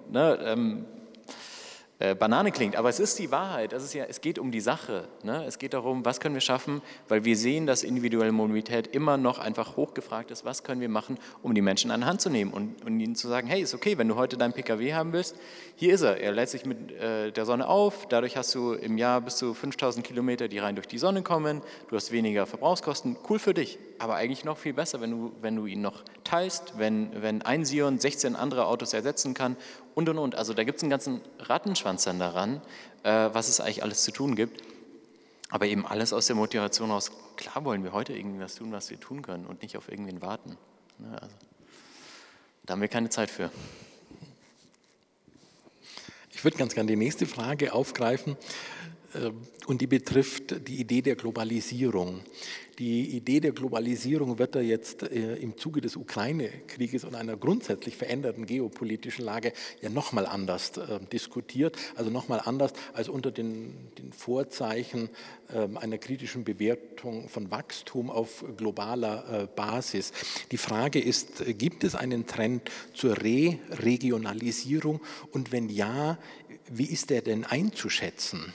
Banane klingt, aber es ist die Wahrheit. Es geht um die Sache. Ne? Es geht darum, was können wir schaffen, weil wir sehen, dass individuelle Mobilität immer noch einfach hochgefragt ist. Was können wir machen, um die Menschen an die Hand zu nehmen und ihnen zu sagen, hey, ist okay, wenn du heute deinen PKW haben willst, hier ist er. Er lädt sich mit der Sonne auf, dadurch hast du im Jahr bis zu 5000 Kilometer, die rein durch die Sonne kommen, du hast weniger Verbrauchskosten, cool für dich, aber eigentlich noch viel besser, wenn du ihn noch teilst, wenn ein Sion 16 andere Autos ersetzen kann und. Also da gibt es einen ganzen Rattenschwanz dann daran, was es eigentlich alles zu tun gibt. Aber eben alles aus der Motivation aus, klar wollen wir heute irgendwie was tun, was wir tun können und nicht auf irgendwen warten. Also, da haben wir keine Zeit für. Ich würde ganz gerne die nächste Frage aufgreifen. und die betrifft die Idee der Globalisierung. Die Idee der Globalisierung wird da jetzt im Zuge des Ukraine-Krieges und einer grundsätzlich veränderten geopolitischen Lage ja nochmal anders diskutiert, also nochmal anders als unter den Vorzeichen einer kritischen Bewertung von Wachstum auf globaler Basis. Die Frage ist, gibt es einen Trend zur Re-Regionalisierung und wenn ja, wie ist der denn einzuschätzen?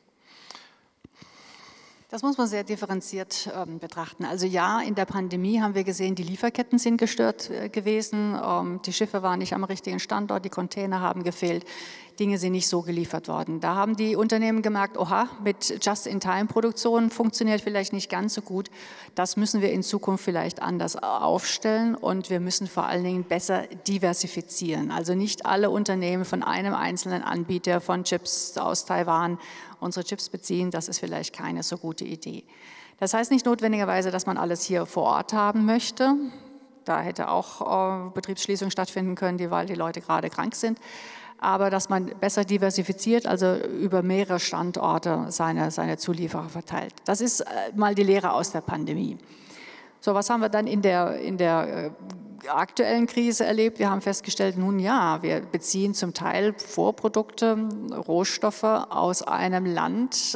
Das muss man sehr differenziert betrachten. Also ja, in der Pandemie haben wir gesehen, die Lieferketten sind gestört gewesen, die Schiffe waren nicht am richtigen Standort, die Container haben gefehlt, Dinge sind nicht so geliefert worden. Da haben die Unternehmen gemerkt, oha, mit Just-in-Time-Produktion funktioniert vielleicht nicht ganz so gut. Das müssen wir in Zukunft vielleicht anders aufstellen und wir müssen vor allen Dingen besser diversifizieren. Also nicht alle Unternehmen von einem einzelnen Anbieter von Chips aus Taiwan unsere Chips beziehen, das ist vielleicht keine so gute Idee. Das heißt nicht notwendigerweise, dass man alles hier vor Ort haben möchte. Da hätte auch Betriebsschließung stattfinden können, weil die Leute gerade krank sind. Aber dass man besser diversifiziert, also über mehrere Standorte seine Zulieferer verteilt. Das ist mal die Lehre aus der Pandemie. So, was haben wir dann in der aktuellen Krise erlebt? Wir haben festgestellt, nun ja, wir beziehen zum Teil Vorprodukte, Rohstoffe aus einem Land,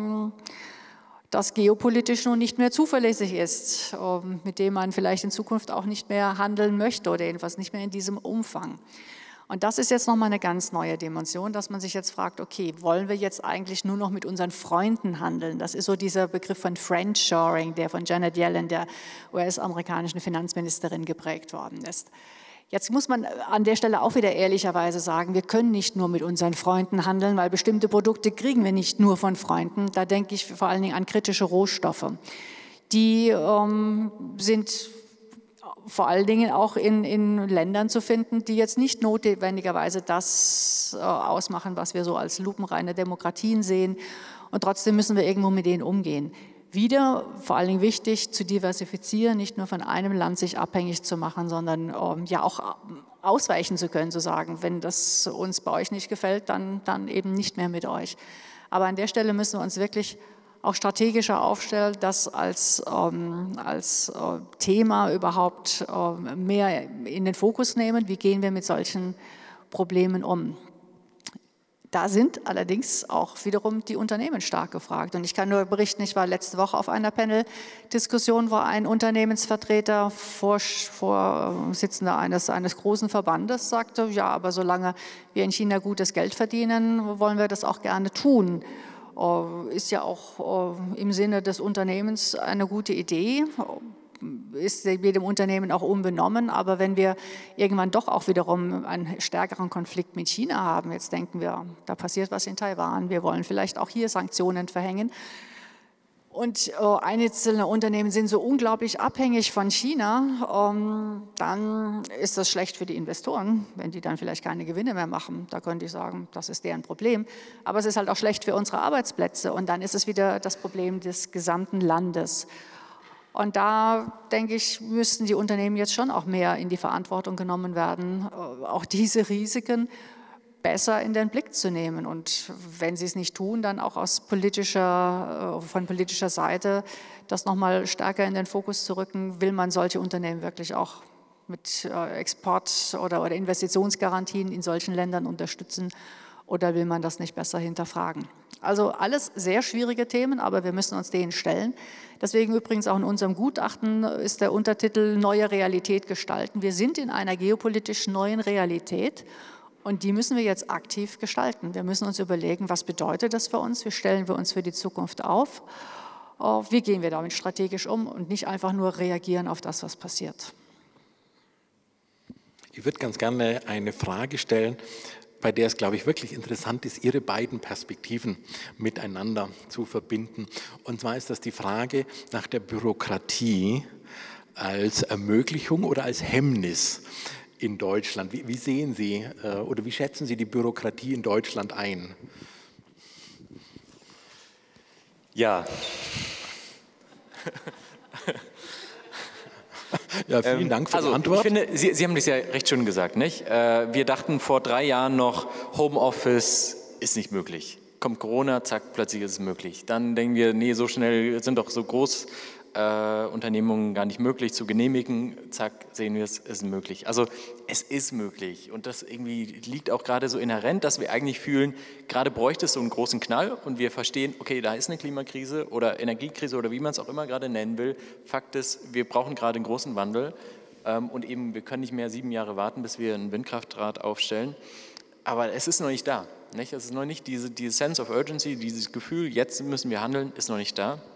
das geopolitisch nun nicht mehr zuverlässig ist, mit dem man vielleicht in Zukunft auch nicht mehr handeln möchte oder jedenfalls nicht mehr in diesem Umfang. Und das ist jetzt nochmal eine ganz neue Dimension, dass man sich jetzt fragt, okay, wollen wir jetzt eigentlich nur noch mit unseren Freunden handeln? Das ist so dieser Begriff von Friendshoring, der von Janet Yellen, der US-amerikanischen Finanzministerin, geprägt worden ist. Jetzt muss man an der Stelle auch wieder ehrlicherweise sagen, wir können nicht nur mit unseren Freunden handeln, weil bestimmte Produkte kriegen wir nicht nur von Freunden. Da denke ich vor allen Dingen an kritische Rohstoffe. Die sind vor allen Dingen auch in Ländern zu finden, die jetzt nicht notwendigerweise das ausmachen, was wir so als lupenreine Demokratien sehen. Und trotzdem müssen wir irgendwo mit denen umgehen. Wieder vor allen Dingen wichtig, zu diversifizieren, nicht nur von einem Land sich abhängig zu machen, sondern ja auch ausweichen zu können, zu sagen, wenn das uns bei euch nicht gefällt, dann eben nicht mehr mit euch. Aber an der Stelle müssen wir uns wirklich auch strategischer aufstellen, das als Thema überhaupt mehr in den Fokus nehmen. Wie gehen wir mit solchen Problemen um? Da sind allerdings auch wiederum die Unternehmen stark gefragt. Und ich kann nur berichten, ich war letzte Woche auf einer Panel-Diskussion, wo ein Unternehmensvertreter, Vorsitzender eines großen Verbandes, sagte, ja, aber solange wir in China gutes Geld verdienen, wollen wir das auch gerne tun. Ist ja auch im Sinne des Unternehmens eine gute Idee, ist jedem Unternehmen auch unbenommen. Aber wenn wir irgendwann doch auch wiederum einen stärkeren Konflikt mit China haben, jetzt denken wir, da passiert was in Taiwan, wir wollen vielleicht auch hier Sanktionen verhängen. Und einzelne Unternehmen sind so unglaublich abhängig von China, dann ist das schlecht für die Investoren, wenn die dann vielleicht keine Gewinne mehr machen. Da könnte ich sagen, das ist deren Problem. Aber es ist halt auch schlecht für unsere Arbeitsplätze und dann ist es wieder das Problem des gesamten Landes. Und da, denke ich, müssten die Unternehmen jetzt schon auch mehr in die Verantwortung genommen werden, auch diese Risiken besser in den Blick zu nehmen. Und wenn sie es nicht tun, dann auch von politischer Seite das nochmal stärker in den Fokus zu rücken, will man solche Unternehmen wirklich auch mit Export- oder Investitionsgarantien in solchen Ländern unterstützen oder will man das nicht besser hinterfragen? Also alles sehr schwierige Themen, aber wir müssen uns denen stellen. Deswegen übrigens auch in unserem Gutachten ist der Untertitel Neue Realität gestalten. Wir sind in einer geopolitisch neuen Realität. Und die müssen wir jetzt aktiv gestalten. Wir müssen uns überlegen, was bedeutet das für uns? Wie stellen wir uns für die Zukunft auf? Wie gehen wir damit strategisch um und nicht einfach nur reagieren auf das, was passiert? Ich würde ganz gerne eine Frage stellen, bei der es, glaube ich, wirklich interessant ist, Ihre beiden Perspektiven miteinander zu verbinden. Und zwar ist das die Frage nach der Bürokratie als Ermöglichung oder als Hemmnis in Deutschland. Wie sehen Sie oder wie schätzen Sie die Bürokratie in Deutschland ein? Ja. Ja, vielen Dank für die Antwort. Ich finde, Sie haben das ja recht schön gesagt, nicht? Wir dachten vor 3 Jahren noch, Homeoffice ist nicht möglich. kommt Corona, zack, plötzlich ist es möglich. Dann denken wir, nee, so schnell sind doch so Großunternehmungen gar nicht möglich zu genehmigen, zack, sehen wir, es ist möglich. Also es ist möglich und das irgendwie liegt auch gerade so inhärent, dass wir eigentlich fühlen, gerade bräuchte es so einen großen Knall und wir verstehen, okay, da ist eine Klimakrise oder Energiekrise oder wie man es auch immer gerade nennen will. Fakt ist, wir brauchen gerade einen großen Wandel und eben, wir können nicht mehr 7 Jahre warten, bis wir ein Windkraftrad aufstellen, aber es ist noch nicht da. Nicht? Es ist noch nicht diese Sense of Urgency, dieses Gefühl, jetzt müssen wir handeln, ist noch nicht da.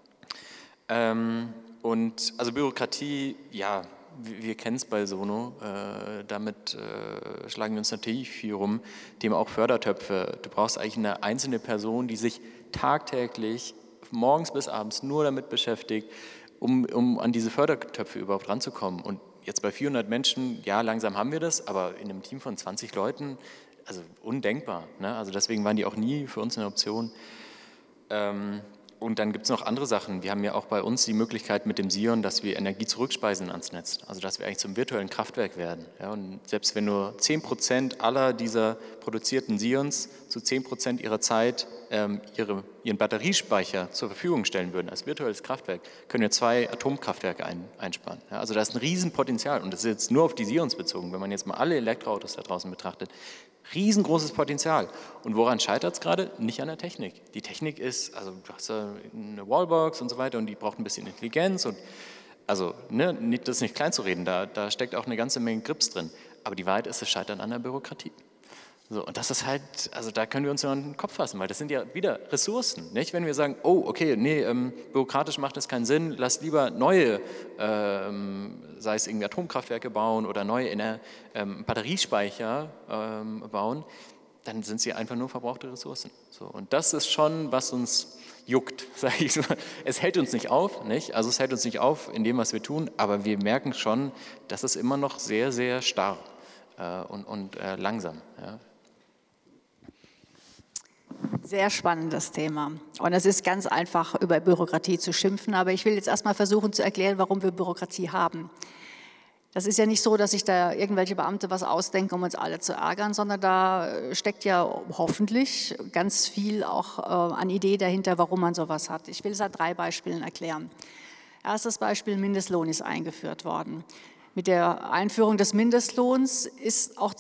Und also Bürokratie, ja, wir kennen es bei Sono, damit schlagen wir uns natürlich viel rum, Thema auch Fördertöpfe. Du brauchst eigentlich eine einzelne Person, die sich tagtäglich morgens bis abends nur damit beschäftigt, um an diese Fördertöpfe überhaupt ranzukommen. Und jetzt bei 400 Menschen, ja, langsam haben wir das, aber in einem Team von 20 Leuten, also undenkbar. Ne? Also deswegen waren die auch nie für uns eine Option. Und dann gibt es noch andere Sachen. Wir haben ja auch bei uns die Möglichkeit mit dem Sion, dass wir Energie zurückspeisen ans Netz. Also dass wir eigentlich zum virtuellen Kraftwerk werden. Ja, und selbst wenn nur 10% aller dieser produzierten Sions zu 10% ihrer Zeit ihren Batteriespeicher zur Verfügung stellen würden als virtuelles Kraftwerk, können wir 2 Atomkraftwerke einsparen. Ja, also da ist ein Riesenpotenzial. Und das ist jetzt nur auf die Sions bezogen. Wenn man jetzt mal alle Elektroautos da draußen betrachtet, riesengroßes Potenzial. Und woran scheitert es gerade? Nicht an der Technik. Die Technik ist, also du hast ja eine Wallbox und so weiter und die braucht ein bisschen Intelligenz und also ne, das ist nicht klein zu reden, da steckt auch eine ganze Menge Grips drin. Aber die Wahrheit ist, es scheitert an der Bürokratie. So, und das ist halt, also da können wir uns nur an den Kopf fassen, weil das sind ja wieder Ressourcen, nicht? Wenn wir sagen, oh, okay, nee, bürokratisch macht das keinen Sinn, lass lieber neue, sei es irgendwie Atomkraftwerke bauen oder neue Batteriespeicher bauen, dann sind sie einfach nur verbrauchte Ressourcen. So, und das ist schon, was uns juckt, sage ich so. Es hält uns nicht auf, nicht? Also es hält uns nicht auf in dem, was wir tun, aber wir merken schon, dass es immer noch sehr, sehr starr und langsam. Ja. Sehr spannendes Thema. Und es ist ganz einfach, über Bürokratie zu schimpfen, aber ich will jetzt erstmal versuchen zu erklären, warum wir Bürokratie haben. Das ist ja nicht so, dass sich da irgendwelche Beamte was ausdenken, um uns alle zu ärgern, sondern da steckt ja hoffentlich ganz viel auch an Idee dahinter, warum man sowas hat. Ich will es an 3 Beispielen erklären. Erstes Beispiel, Mindestlohn ist eingeführt worden. Mit der Einführung des Mindestlohns ist auch die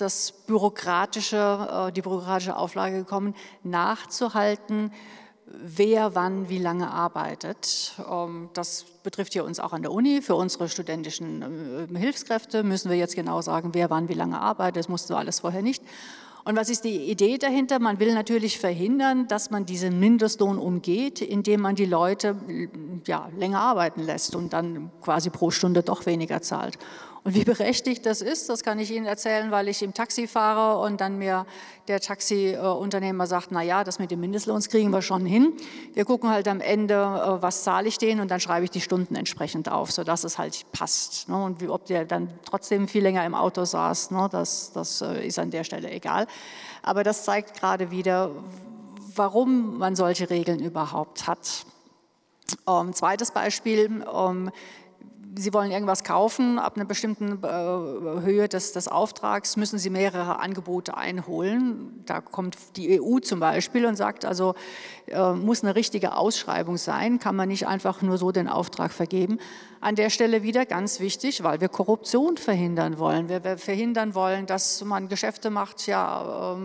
bürokratische Auflage gekommen, nachzuhalten, wer wann wie lange arbeitet. Das betrifft ja uns auch an der Uni. Für unsere studentischen Hilfskräfte müssen wir jetzt genau sagen, wer wann wie lange arbeitet. Das mussten wir alles vorher nicht. Und was ist die Idee dahinter? Man will natürlich verhindern, dass man diesen Mindestlohn umgeht, indem man die Leute ja, länger arbeiten lässt und dann quasi pro Stunde doch weniger zahlt. Und wie berechtigt das ist, das kann ich Ihnen erzählen, weil ich im Taxi fahre und dann mir der Taxiunternehmer sagt, naja, das mit dem Mindestlohn kriegen wir schon hin. Wir gucken halt am Ende, was zahle ich denen und dann schreibe ich die Stunden entsprechend auf, sodass es halt passt. Und ob der dann trotzdem viel länger im Auto saß, das ist an der Stelle egal. Aber das zeigt gerade wieder, warum man solche Regeln überhaupt hat. Zweites Beispiel, Sie wollen irgendwas kaufen, ab einer bestimmten Höhe des Auftrags müssen Sie mehrere Angebote einholen. Da kommt die EU zum Beispiel und sagt, also muss eine richtige Ausschreibung sein, kann man nicht einfach nur so den Auftrag vergeben. An der Stelle wieder ganz wichtig, weil wir Korruption verhindern wollen. Wir verhindern wollen, dass man Geschäfte macht, ja,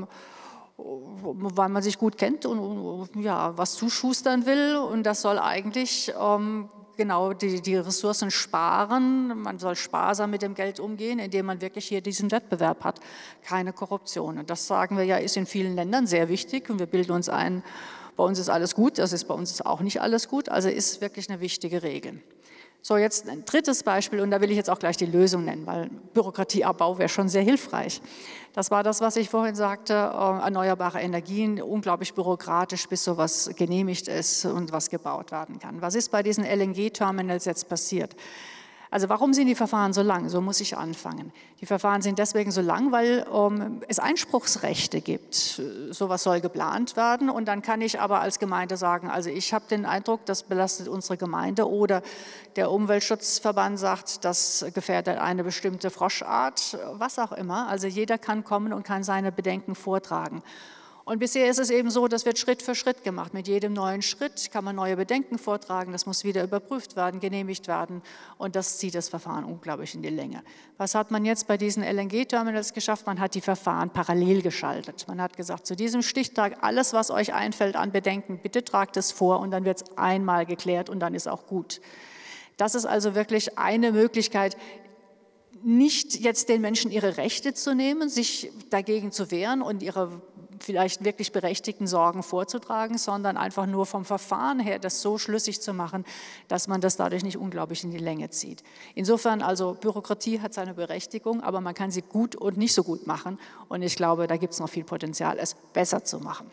weil man sich gut kennt und ja, was zuschustern will. Und das soll eigentlich genau die Ressourcen sparen. Man soll sparsam mit dem Geld umgehen, indem man wirklich hier diesen Wettbewerb hat. Keine Korruption. Und das sagen wir ja, ist in vielen Ländern sehr wichtig. Und wir bilden uns ein, bei uns ist alles gut. Das ist bei uns auch nicht alles gut. Also ist wirklich eine wichtige Regel. So, jetzt ein drittes Beispiel, und da will ich jetzt auch gleich die Lösung nennen, weil Bürokratieabbau wäre schon sehr hilfreich. Das war das, was ich vorhin sagte, erneuerbare Energien, unglaublich bürokratisch, bis sowas genehmigt ist und was gebaut werden kann. Was ist bei diesen LNG-Terminals jetzt passiert? Also warum sind die Verfahren so lang? So muss ich anfangen. Die Verfahren sind deswegen so lang, weil es Einspruchsrechte gibt. Sowas soll geplant werden und dann kann ich aber als Gemeinde sagen, also ich habe den Eindruck, das belastet unsere Gemeinde oder der Umweltschutzverband sagt, das gefährdet eine bestimmte Froschart, was auch immer. Also jeder kann kommen und kann seine Bedenken vortragen. Und bisher ist es eben so, das wird Schritt für Schritt gemacht. Mit jedem neuen Schritt kann man neue Bedenken vortragen, das muss wieder überprüft werden, genehmigt werden und das zieht das Verfahren unglaublich in die Länge. Was hat man jetzt bei diesen LNG-Terminals geschafft? Man hat die Verfahren parallel geschaltet. Man hat gesagt, zu diesem Stichtag, alles, was euch einfällt an Bedenken, bitte tragt es vor und dann wird es einmal geklärt und dann ist auch gut. Das ist also wirklich eine Möglichkeit, nicht jetzt den Menschen ihre Rechte zu nehmen, sich dagegen zu wehren und ihre vielleicht wirklich berechtigten Sorgen vorzutragen, sondern einfach nur vom Verfahren her das so schlüssig zu machen, dass man das dadurch nicht unglaublich in die Länge zieht. Insofern, also Bürokratie hat seine Berechtigung, aber man kann sie gut und nicht so gut machen. Und ich glaube, da gibt es noch viel Potenzial, es besser zu machen.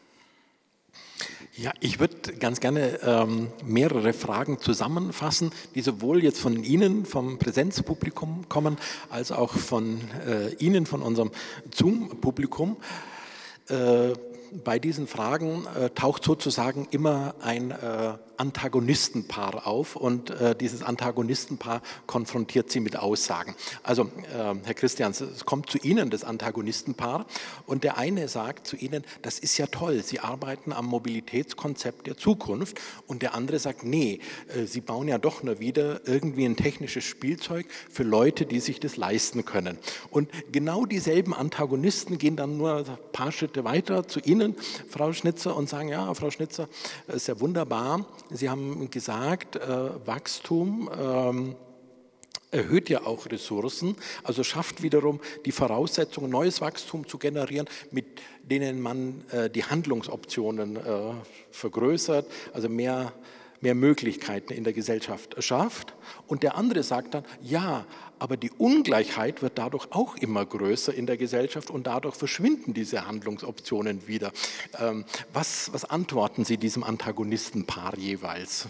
Ja, ich würde ganz gerne mehrere Fragen zusammenfassen, die sowohl jetzt von Ihnen, vom Präsenzpublikum kommen, als auch von Ihnen, von unserem Zoom-Publikum. Bei diesen Fragen taucht sozusagen immer ein Antagonistenpaar auf und dieses Antagonistenpaar konfrontiert Sie mit Aussagen. Also Herr Christians, es kommt zu Ihnen das Antagonistenpaar und der eine sagt zu Ihnen, das ist ja toll, Sie arbeiten am Mobilitätskonzept der Zukunft und der andere sagt, nee, Sie bauen ja doch nur wieder irgendwie ein technisches Spielzeug für Leute, die sich das leisten können. Und genau dieselben Antagonisten gehen dann nur ein paar Schritte weiter zu Ihnen, Frau Schnitzer, und sagen, ja, Frau Schnitzer, ist ja wunderbar, Sie haben gesagt, Wachstum erhöht ja auch Ressourcen, also schafft wiederum die Voraussetzungen, neues Wachstum zu generieren, mit denen man die Handlungsoptionen vergrößert, also mehr Möglichkeiten in der Gesellschaft schafft. Und der andere sagt dann, ja, aber die Ungleichheit wird dadurch auch immer größer in der Gesellschaft und dadurch verschwinden diese Handlungsoptionen wieder. Was antworten Sie diesem Antagonistenpaar jeweils?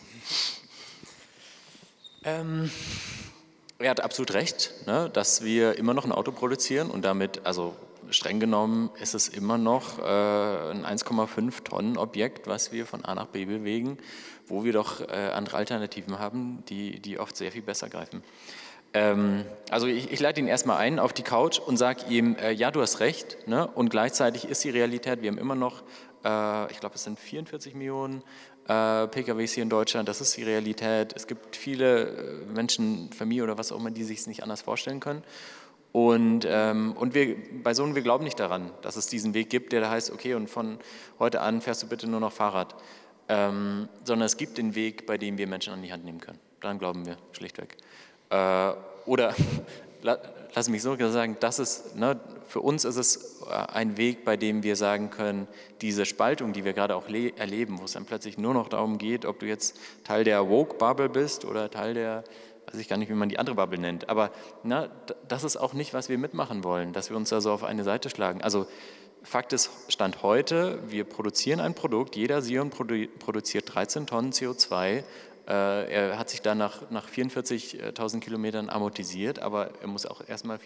Er hat absolut recht, ne, dass wir immer noch ein Auto produzieren und damit, also streng genommen, ist es immer noch ein 1,5 Tonnen Objekt, was wir von A nach B bewegen, wo wir doch andere Alternativen haben, die oft sehr viel besser greifen. Also ich leite ihn erstmal ein auf die Couch und sage ihm, ja, du hast recht, ne? Und gleichzeitig ist die Realität, wir haben immer noch, ich glaube, es sind 44 Millionen PKWs hier in Deutschland, das ist die Realität. Es gibt viele Menschen, Familie oder was auch immer, die sich es nicht anders vorstellen können. Und wir glauben nicht daran, dass es diesen Weg gibt, der da heißt, okay, und von heute an fährst du bitte nur noch Fahrrad. Sondern es gibt den Weg, bei dem wir Menschen an die Hand nehmen können. Daran glauben wir schlichtweg. Oder lass mich so sagen, für uns ist es ein Weg, bei dem wir sagen können, diese Spaltung, die wir gerade auch erleben, wo es dann plötzlich nur noch darum geht, ob du jetzt Teil der Woke-Bubble bist oder Teil der, weiß ich gar nicht, wie man die andere Bubble nennt, aber das ist auch nicht, was wir mitmachen wollen, dass wir uns da so auf eine Seite schlagen. Also Fakt ist, Stand heute, wir produzieren ein Produkt, jeder Sion produziert 13 Tonnen CO2. Er hat sich dann nach 44.000 Kilometern amortisiert, aber er muss auch erstmal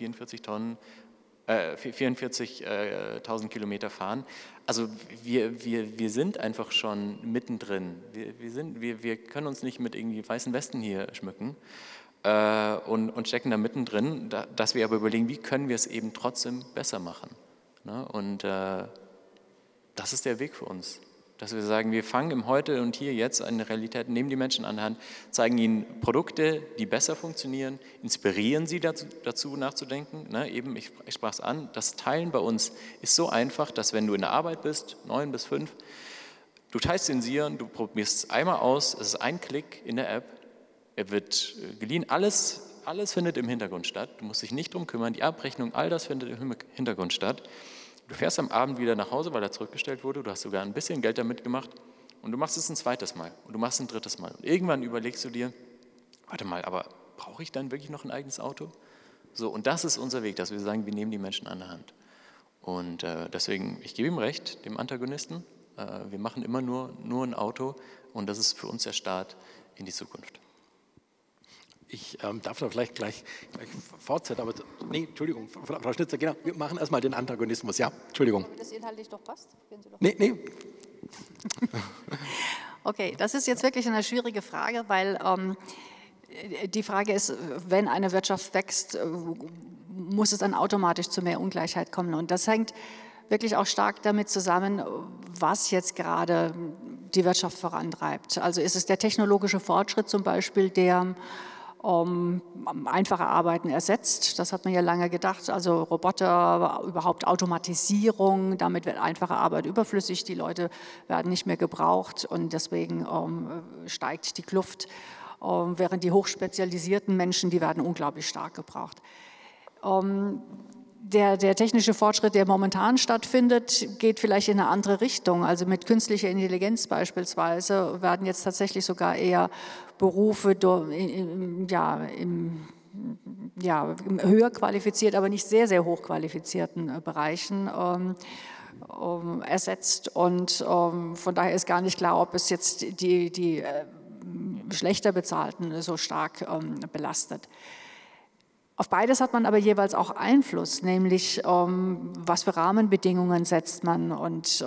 44.000 Kilometer fahren. Also wir sind einfach schon mittendrin. Wir können uns nicht mit irgendwie weißen Westen hier schmücken und stecken da mittendrin, dass wir aber überlegen, wie können wir es eben trotzdem besser machen. Ne? Und das ist der Weg für uns. Dass wir sagen, wir fangen im Heute und hier jetzt eine Realität, nehmen die Menschen an die Hand, zeigen ihnen Produkte, die besser funktionieren, inspirieren sie dazu nachzudenken. Ne, eben, ich sprach es an, das Teilen bei uns ist so einfach, dass wenn du in der Arbeit bist, 9 bis 5, du teilst den Sion, du probierst es einmal aus, es ist ein Klick in der App, er wird geliehen, alles findet im Hintergrund statt, du musst dich nicht drum kümmern, die Abrechnung, all das findet im Hintergrund statt. Du fährst am Abend wieder nach Hause, weil er zurückgestellt wurde, du hast sogar ein bisschen Geld damit gemacht und du machst es ein zweites Mal und du machst es ein drittes Mal. Und irgendwann überlegst du dir, warte mal, aber brauche ich dann wirklich noch ein eigenes Auto? So, und das ist unser Weg, dass wir sagen, wir nehmen die Menschen an der Hand. Und deswegen, ich gebe ihm recht, dem Antagonisten, wir machen immer nur ein Auto und das ist für uns der Start in die Zukunft. Ich darf da vielleicht gleich fortsetzen, aber nee, Entschuldigung, Frau Schnitzer, genau, wir machen erstmal den Antagonismus, ja, Entschuldigung. Wenn das inhaltlich doch passt, gehen Sie doch. Nee. Okay, das ist jetzt wirklich eine schwierige Frage, weil die Frage ist, wenn eine Wirtschaft wächst, muss es dann automatisch zu mehr Ungleichheit kommen. Und das hängt wirklich auch stark damit zusammen, was jetzt gerade die Wirtschaft vorantreibt. Also ist es der technologische Fortschritt zum Beispiel, der einfache Arbeiten ersetzt. Das hat man ja lange gedacht. Also Roboter, überhaupt Automatisierung, damit wird einfache Arbeit überflüssig. Die Leute werden nicht mehr gebraucht und deswegen steigt die Kluft. Während die hochspezialisierten Menschen, die werden unglaublich stark gebraucht. Der technische Fortschritt, der momentan stattfindet, geht vielleicht in eine andere Richtung. Also mit künstlicher Intelligenz beispielsweise werden jetzt tatsächlich sogar eher Berufe höher qualifiziert, aber nicht sehr, sehr hoch qualifizierten Bereichen ersetzt. Und von daher ist gar nicht klar, ob es jetzt die schlechter bezahlten so stark belastet. Auf beides hat man aber jeweils auch Einfluss, nämlich was für Rahmenbedingungen setzt man und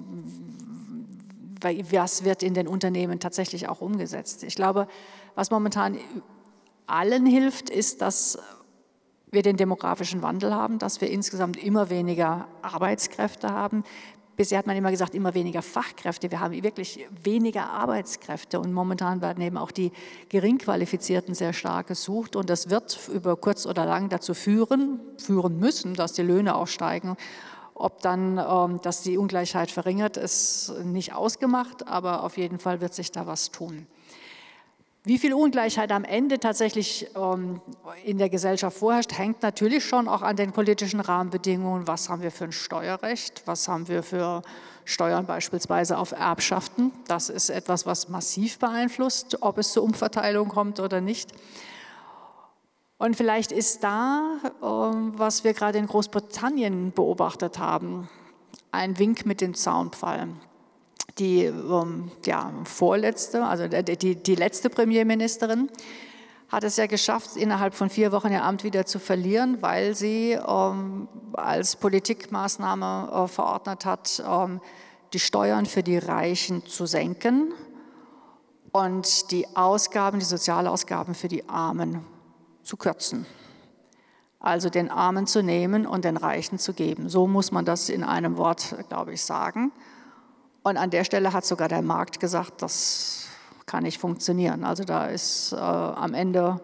was wird in den Unternehmen tatsächlich auch umgesetzt. Ich glaube, was momentan allen hilft, ist, dass wir den demografischen Wandel haben, dass wir insgesamt immer weniger Arbeitskräfte haben. Bisher hat man immer gesagt, immer weniger Fachkräfte. Wir haben wirklich weniger Arbeitskräfte und momentan werden eben auch die Geringqualifizierten sehr stark gesucht und das wird über kurz oder lang dazu führen müssen, dass die Löhne auch steigen. Ob dann, dass die Ungleichheit verringert, ist nicht ausgemacht, aber auf jeden Fall wird sich da was tun. Wie viel Ungleichheit am Ende tatsächlich in der Gesellschaft vorherrscht, hängt natürlich schon auch an den politischen Rahmenbedingungen. Was haben wir für ein Steuerrecht? Was haben wir für Steuern beispielsweise auf Erbschaften? Das ist etwas, was massiv beeinflusst, ob es zur Umverteilung kommt oder nicht. Und vielleicht ist da, was wir gerade in Großbritannien beobachtet haben, ein Wink mit dem Zaunpfahl. Die vorletzte, also die letzte Premierministerin hat es ja geschafft, innerhalb von 4 Wochen ihr Amt wieder zu verlieren, weil sie als Politikmaßnahme verordnet hat, die Steuern für die Reichen zu senken und die Sozialausgaben für die Armen zu kürzen. Also den Armen zu nehmen und den Reichen zu geben. So muss man das in einem Wort, glaube ich, sagen. Und an der Stelle hat sogar der Markt gesagt, das kann nicht funktionieren. Also da ist am Ende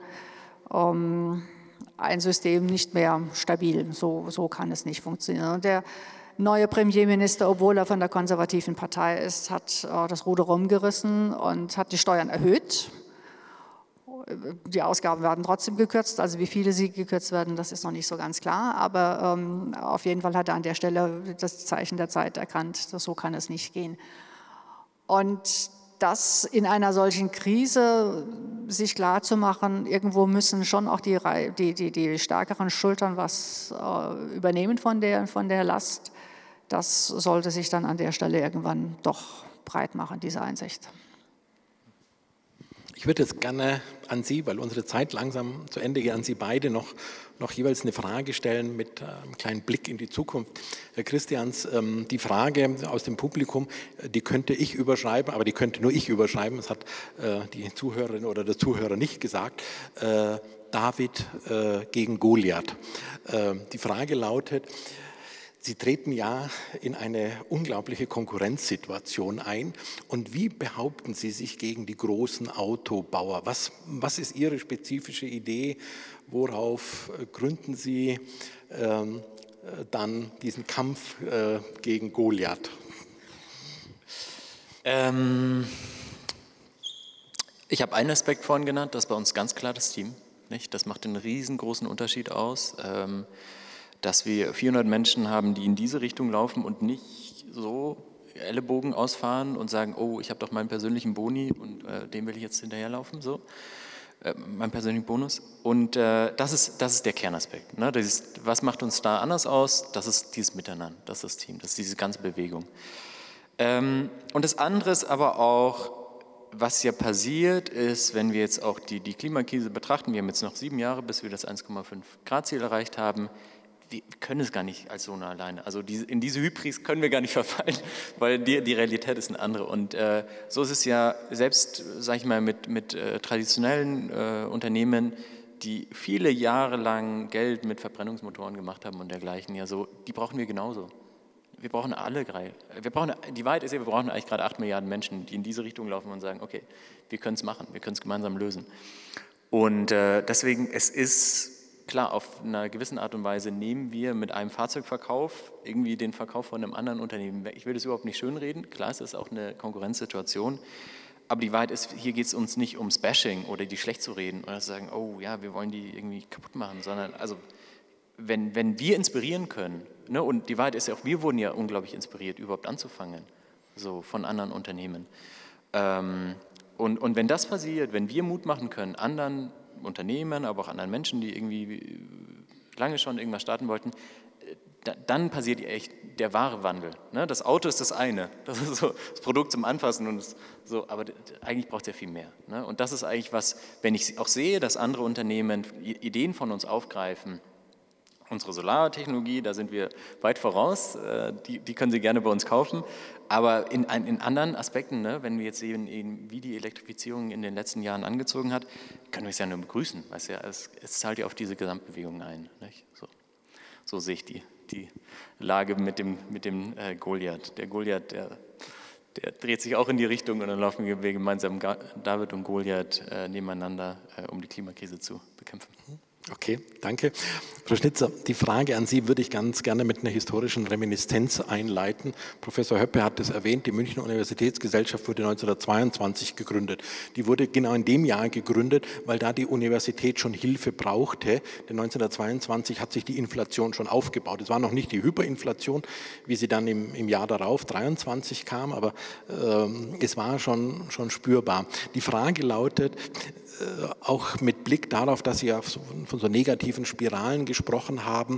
ein System nicht mehr stabil. So kann es nicht funktionieren. Und der neue Premierminister, obwohl er von der konservativen Partei ist, hat das Ruder rumgerissen und hat die Steuern erhöht. Die Ausgaben werden trotzdem gekürzt, also wie viele sie gekürzt werden, das ist noch nicht so ganz klar, aber auf jeden Fall hat er an der Stelle das Zeichen der Zeit erkannt, dass so kann es nicht gehen. Und das in einer solchen Krise sich klarzumachen, irgendwo müssen schon auch die stärkeren Schultern was übernehmen von der Last, das sollte sich dann an der Stelle irgendwann doch breit machen, diese Einsicht. Ich würde jetzt gerne an Sie, weil unsere Zeit langsam zu Ende geht, an Sie beide noch jeweils eine Frage stellen mit einem kleinen Blick in die Zukunft. Herr Christians, die Frage aus dem Publikum, die könnte ich überschreiben, aber die könnte nur ich überschreiben, das hat die Zuhörerin oder der Zuhörer nicht gesagt. David gegen Goliath. Die Frage lautet, Sie treten ja in eine unglaubliche Konkurrenzsituation ein. Und wie behaupten Sie sich gegen die großen Autobauer? Was ist Ihre spezifische Idee? Worauf gründen Sie dann diesen Kampf gegen Goliath? Ich habe einen Aspekt vorhin genannt, das ist bei uns ganz klar das Team. Nicht? Das macht einen riesengroßen Unterschied aus. Dass wir 400 Menschen haben, die in diese Richtung laufen und nicht so Ellenbogen ausfahren und sagen, oh, ich habe doch meinen persönlichen Boni und dem will ich jetzt hinterherlaufen, so, meinen persönlichen Bonus. Und das ist der Kernaspekt. Ne? Was macht uns da anders aus? Das ist dieses Miteinander, das ist das Team, das ist diese ganze Bewegung. Und das andere ist aber auch, was ja passiert ist, wenn wir jetzt auch die Klimakrise betrachten, wir haben jetzt noch 7 Jahre, bis wir das 1,5 Grad Ziel erreicht haben. Wir können es gar nicht als Zone alleine. Also in diese Hybris können wir gar nicht verfallen, weil die Realität ist eine andere. Und so ist es ja selbst, sage ich mal, mit traditionellen Unternehmen, die viele Jahre lang Geld mit Verbrennungsmotoren gemacht haben und dergleichen, ja so, die brauchen wir genauso. wir brauchen alle drei. Die Wahrheit ist ja, wir brauchen eigentlich gerade 8 Milliarden Menschen, die in diese Richtung laufen und sagen, okay, wir können es machen, wir können es gemeinsam lösen. Und deswegen, es ist klar, auf einer gewissen Art und Weise nehmen wir mit einem Fahrzeugverkauf irgendwie den Verkauf von einem anderen Unternehmen weg. Ich will das überhaupt nicht schönreden, klar, es ist auch eine Konkurrenzsituation, aber die Wahrheit ist, hier geht es uns nicht ums Bashing oder die schlecht zu reden oder zu sagen, oh ja, wir wollen die irgendwie kaputt machen, sondern also wenn wir inspirieren können, ne, und die Wahrheit ist ja auch, wir wurden ja unglaublich inspiriert, überhaupt anzufangen, so von anderen Unternehmen. Und wenn das passiert, wenn wir Mut machen können, anderen Unternehmen, aber auch anderen Menschen, die irgendwie lange schon irgendwas starten wollten, dann passiert echt der wahre Wandel. Ne? Das Auto ist das eine, das ist so das Produkt zum Anfassen und so, aber eigentlich braucht es ja viel mehr. Ne? Und das ist eigentlich was, wenn ich auch sehe, dass andere Unternehmen Ideen von uns aufgreifen, unsere Solartechnologie, da sind wir weit voraus, die können Sie gerne bei uns kaufen, aber in anderen Aspekten, ne, wenn wir jetzt sehen, wie die Elektrifizierung in den letzten Jahren angezogen hat, können wir es ja nur begrüßen, weil es zahlt ja auf diese Gesamtbewegung ein. Nicht? So sehe ich die Lage mit dem Goliath. Der Goliath, der dreht sich auch in die Richtung und dann laufen wir gemeinsam, David und Goliath, nebeneinander, um die Klimakrise zu bekämpfen. Okay, danke. Frau Schnitzer, die Frage an Sie würde ich ganz gerne mit einer historischen Reminiszenz einleiten. Professor Höppe hat es erwähnt, die Münchner Universitätsgesellschaft wurde 1922 gegründet. Die wurde genau in dem Jahr gegründet, weil da die Universität schon Hilfe brauchte. Denn 1922 hat sich die Inflation schon aufgebaut. Es war noch nicht die Hyperinflation, wie sie dann im Jahr darauf, 23, kam, aber es war schon spürbar. Die Frage lautet, auch mit Blick darauf, dass Sie ja von so negativen Spiralen gesprochen haben,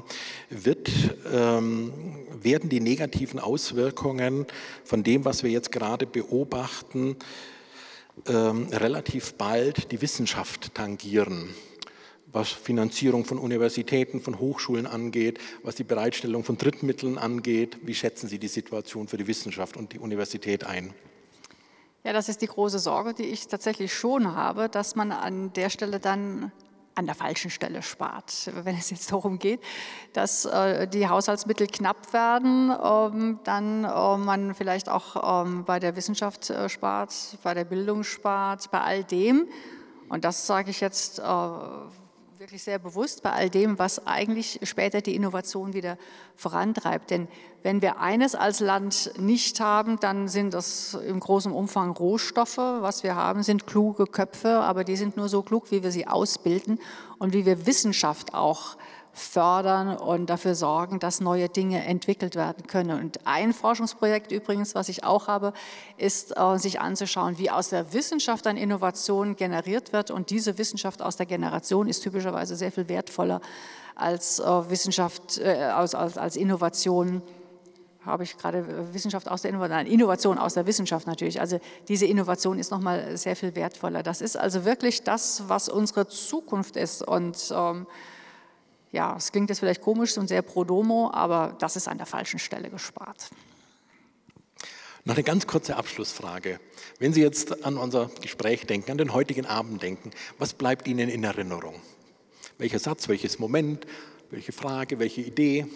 werden die negativen Auswirkungen von dem, was wir jetzt gerade beobachten, relativ bald die Wissenschaft tangieren, was Finanzierung von Universitäten, von Hochschulen angeht, was die Bereitstellung von Drittmitteln angeht. Wie schätzen Sie die Situation für die Wissenschaft und die Universität ein? Ja, das ist die große Sorge, die ich tatsächlich schon habe, dass man an der Stelle dann an der falschen Stelle spart, wenn es jetzt darum geht, dass die Haushaltsmittel knapp werden, dann man vielleicht auch bei der Wissenschaft spart, bei der Bildung spart, bei all dem, und das sage ich jetzt wirklich sehr bewusst, bei all dem, was eigentlich später die Innovation wieder vorantreibt. Denn wenn wir eines als Land nicht haben, dann sind das im großen Umfang Rohstoffe. Was wir haben, sind kluge Köpfe, aber die sind nur so klug, wie wir sie ausbilden und wie wir Wissenschaft auch fördern und dafür sorgen, dass neue Dinge entwickelt werden können. Und ein Forschungsprojekt übrigens, was ich auch habe, ist, sich anzuschauen, wie aus der Wissenschaft dann Innovation generiert wird. Und diese Wissenschaft aus der Generation ist typischerweise sehr viel wertvoller als Wissenschaft, als Innovation. Habe ich gerade Wissenschaft aus der Innovation, nein, Innovation aus der Wissenschaft natürlich. Also diese Innovation ist nochmal sehr viel wertvoller. Das ist also wirklich das, was unsere Zukunft ist. Und ja, es klingt jetzt vielleicht komisch und sehr pro domo, aber das ist an der falschen Stelle gespart. Noch eine ganz kurze Abschlussfrage. Wenn Sie jetzt an unser Gespräch denken, an den heutigen Abend denken, was bleibt Ihnen in Erinnerung? Welcher Satz, welches Moment, welche Frage, welche Idee?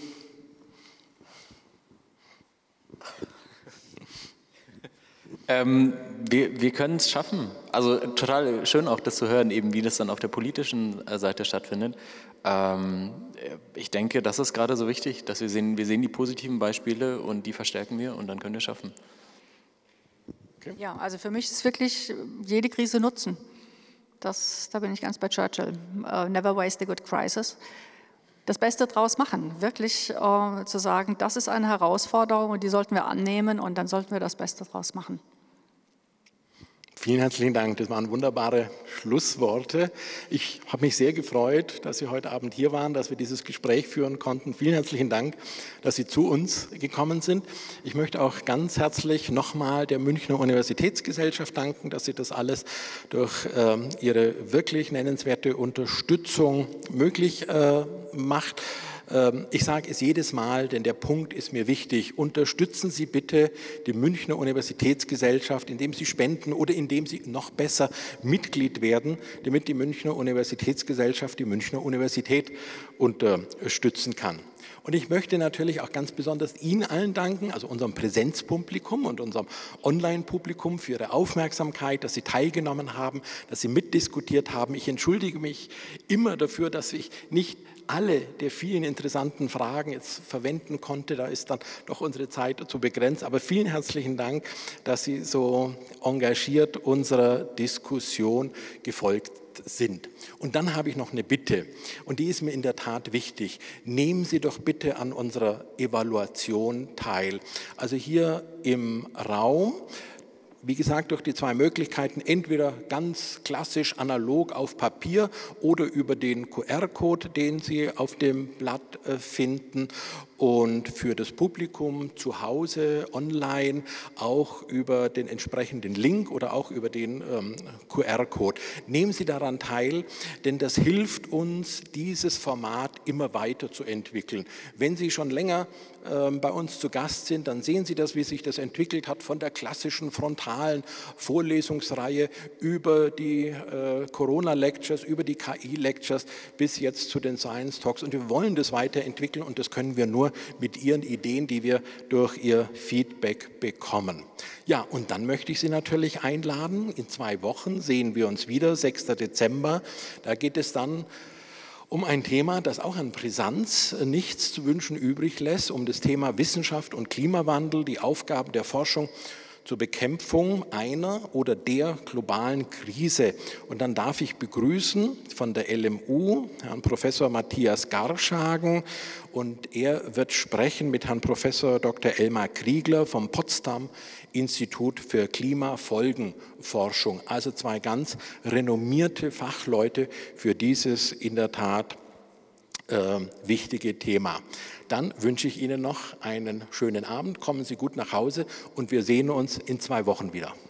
Wir können es schaffen. Also total schön auch das zu hören, eben wie das dann auf der politischen Seite stattfindet. Ich denke, das ist gerade so wichtig, dass wir sehen die positiven Beispiele und die verstärken wir und dann können wir es schaffen. Okay. Ja, also für mich ist wirklich jede Krise nutzen. Da bin ich ganz bei Churchill. Never waste a good crisis. Das Beste draus machen, wirklich zu sagen, das ist eine Herausforderung und die sollten wir annehmen und dann sollten wir das Beste draus machen. Vielen herzlichen Dank, das waren wunderbare Schlussworte. Ich habe mich sehr gefreut, dass Sie heute Abend hier waren, dass wir dieses Gespräch führen konnten. Vielen herzlichen Dank, dass Sie zu uns gekommen sind. Ich möchte auch ganz herzlich nochmal der Münchner Universitätsgesellschaft danken, dass sie das alles durch ihre wirklich nennenswerte Unterstützung möglich macht. Ich sage es jedes Mal, denn der Punkt ist mir wichtig. Unterstützen Sie bitte die Münchner Universitätsgesellschaft, indem Sie spenden oder indem Sie noch besser Mitglied werden, damit die Münchner Universitätsgesellschaft die Münchner Universität unterstützen kann. Und ich möchte natürlich auch ganz besonders Ihnen allen danken, also unserem Präsenzpublikum und unserem Online-Publikum für Ihre Aufmerksamkeit, dass Sie teilgenommen haben, dass Sie mitdiskutiert haben. Ich entschuldige mich immer dafür, dass ich nicht alle der vielen interessanten Fragen jetzt verwenden konnte. Da ist dann doch unsere Zeit zu begrenzt. Aber vielen herzlichen Dank, dass Sie so engagiert unserer Diskussion gefolgt sind. Und dann habe ich noch eine Bitte, und die ist mir in der Tat wichtig. Nehmen Sie doch bitte an unserer Evaluation teil. Also hier im Raum, wie gesagt, durch die zwei Möglichkeiten, entweder ganz klassisch analog auf Papier oder über den QR-Code, den Sie auf dem Blatt finden, und für das Publikum zu Hause online auch über den entsprechenden Link oder auch über den QR-Code. Nehmen Sie daran teil, denn das hilft uns, dieses Format immer weiter zu entwickeln. Wenn Sie schon länger bei uns zu Gast sind, dann sehen Sie das, wie sich das entwickelt hat, von der klassischen frontalen Vorlesungsreihe über die Corona-Lectures, über die KI-Lectures bis jetzt zu den Science Talks. Und wir wollen das weiterentwickeln, und das können wir nur mit Ihren Ideen, die wir durch Ihr Feedback bekommen. Ja, und dann möchte ich Sie natürlich einladen. In 2 Wochen sehen wir uns wieder, 6. Dezember. Da geht es dann um ein Thema, das auch an Brisanz nichts zu wünschen übrig lässt, um das Thema Wissenschaft und Klimawandel, die Aufgaben der Forschung zur Bekämpfung einer oder der globalen Krise. Und dann darf ich begrüßen von der LMU Herrn Professor Matthias Garschagen, und er wird sprechen mit Herrn Professor Dr. Elmar Kriegler vom Potsdam Institut für Klimafolgenforschung. Also 2 ganz renommierte Fachleute für dieses in der Tat wichtige Thema. Dann wünsche ich Ihnen noch einen schönen Abend, kommen Sie gut nach Hause, und wir sehen uns in 2 Wochen wieder.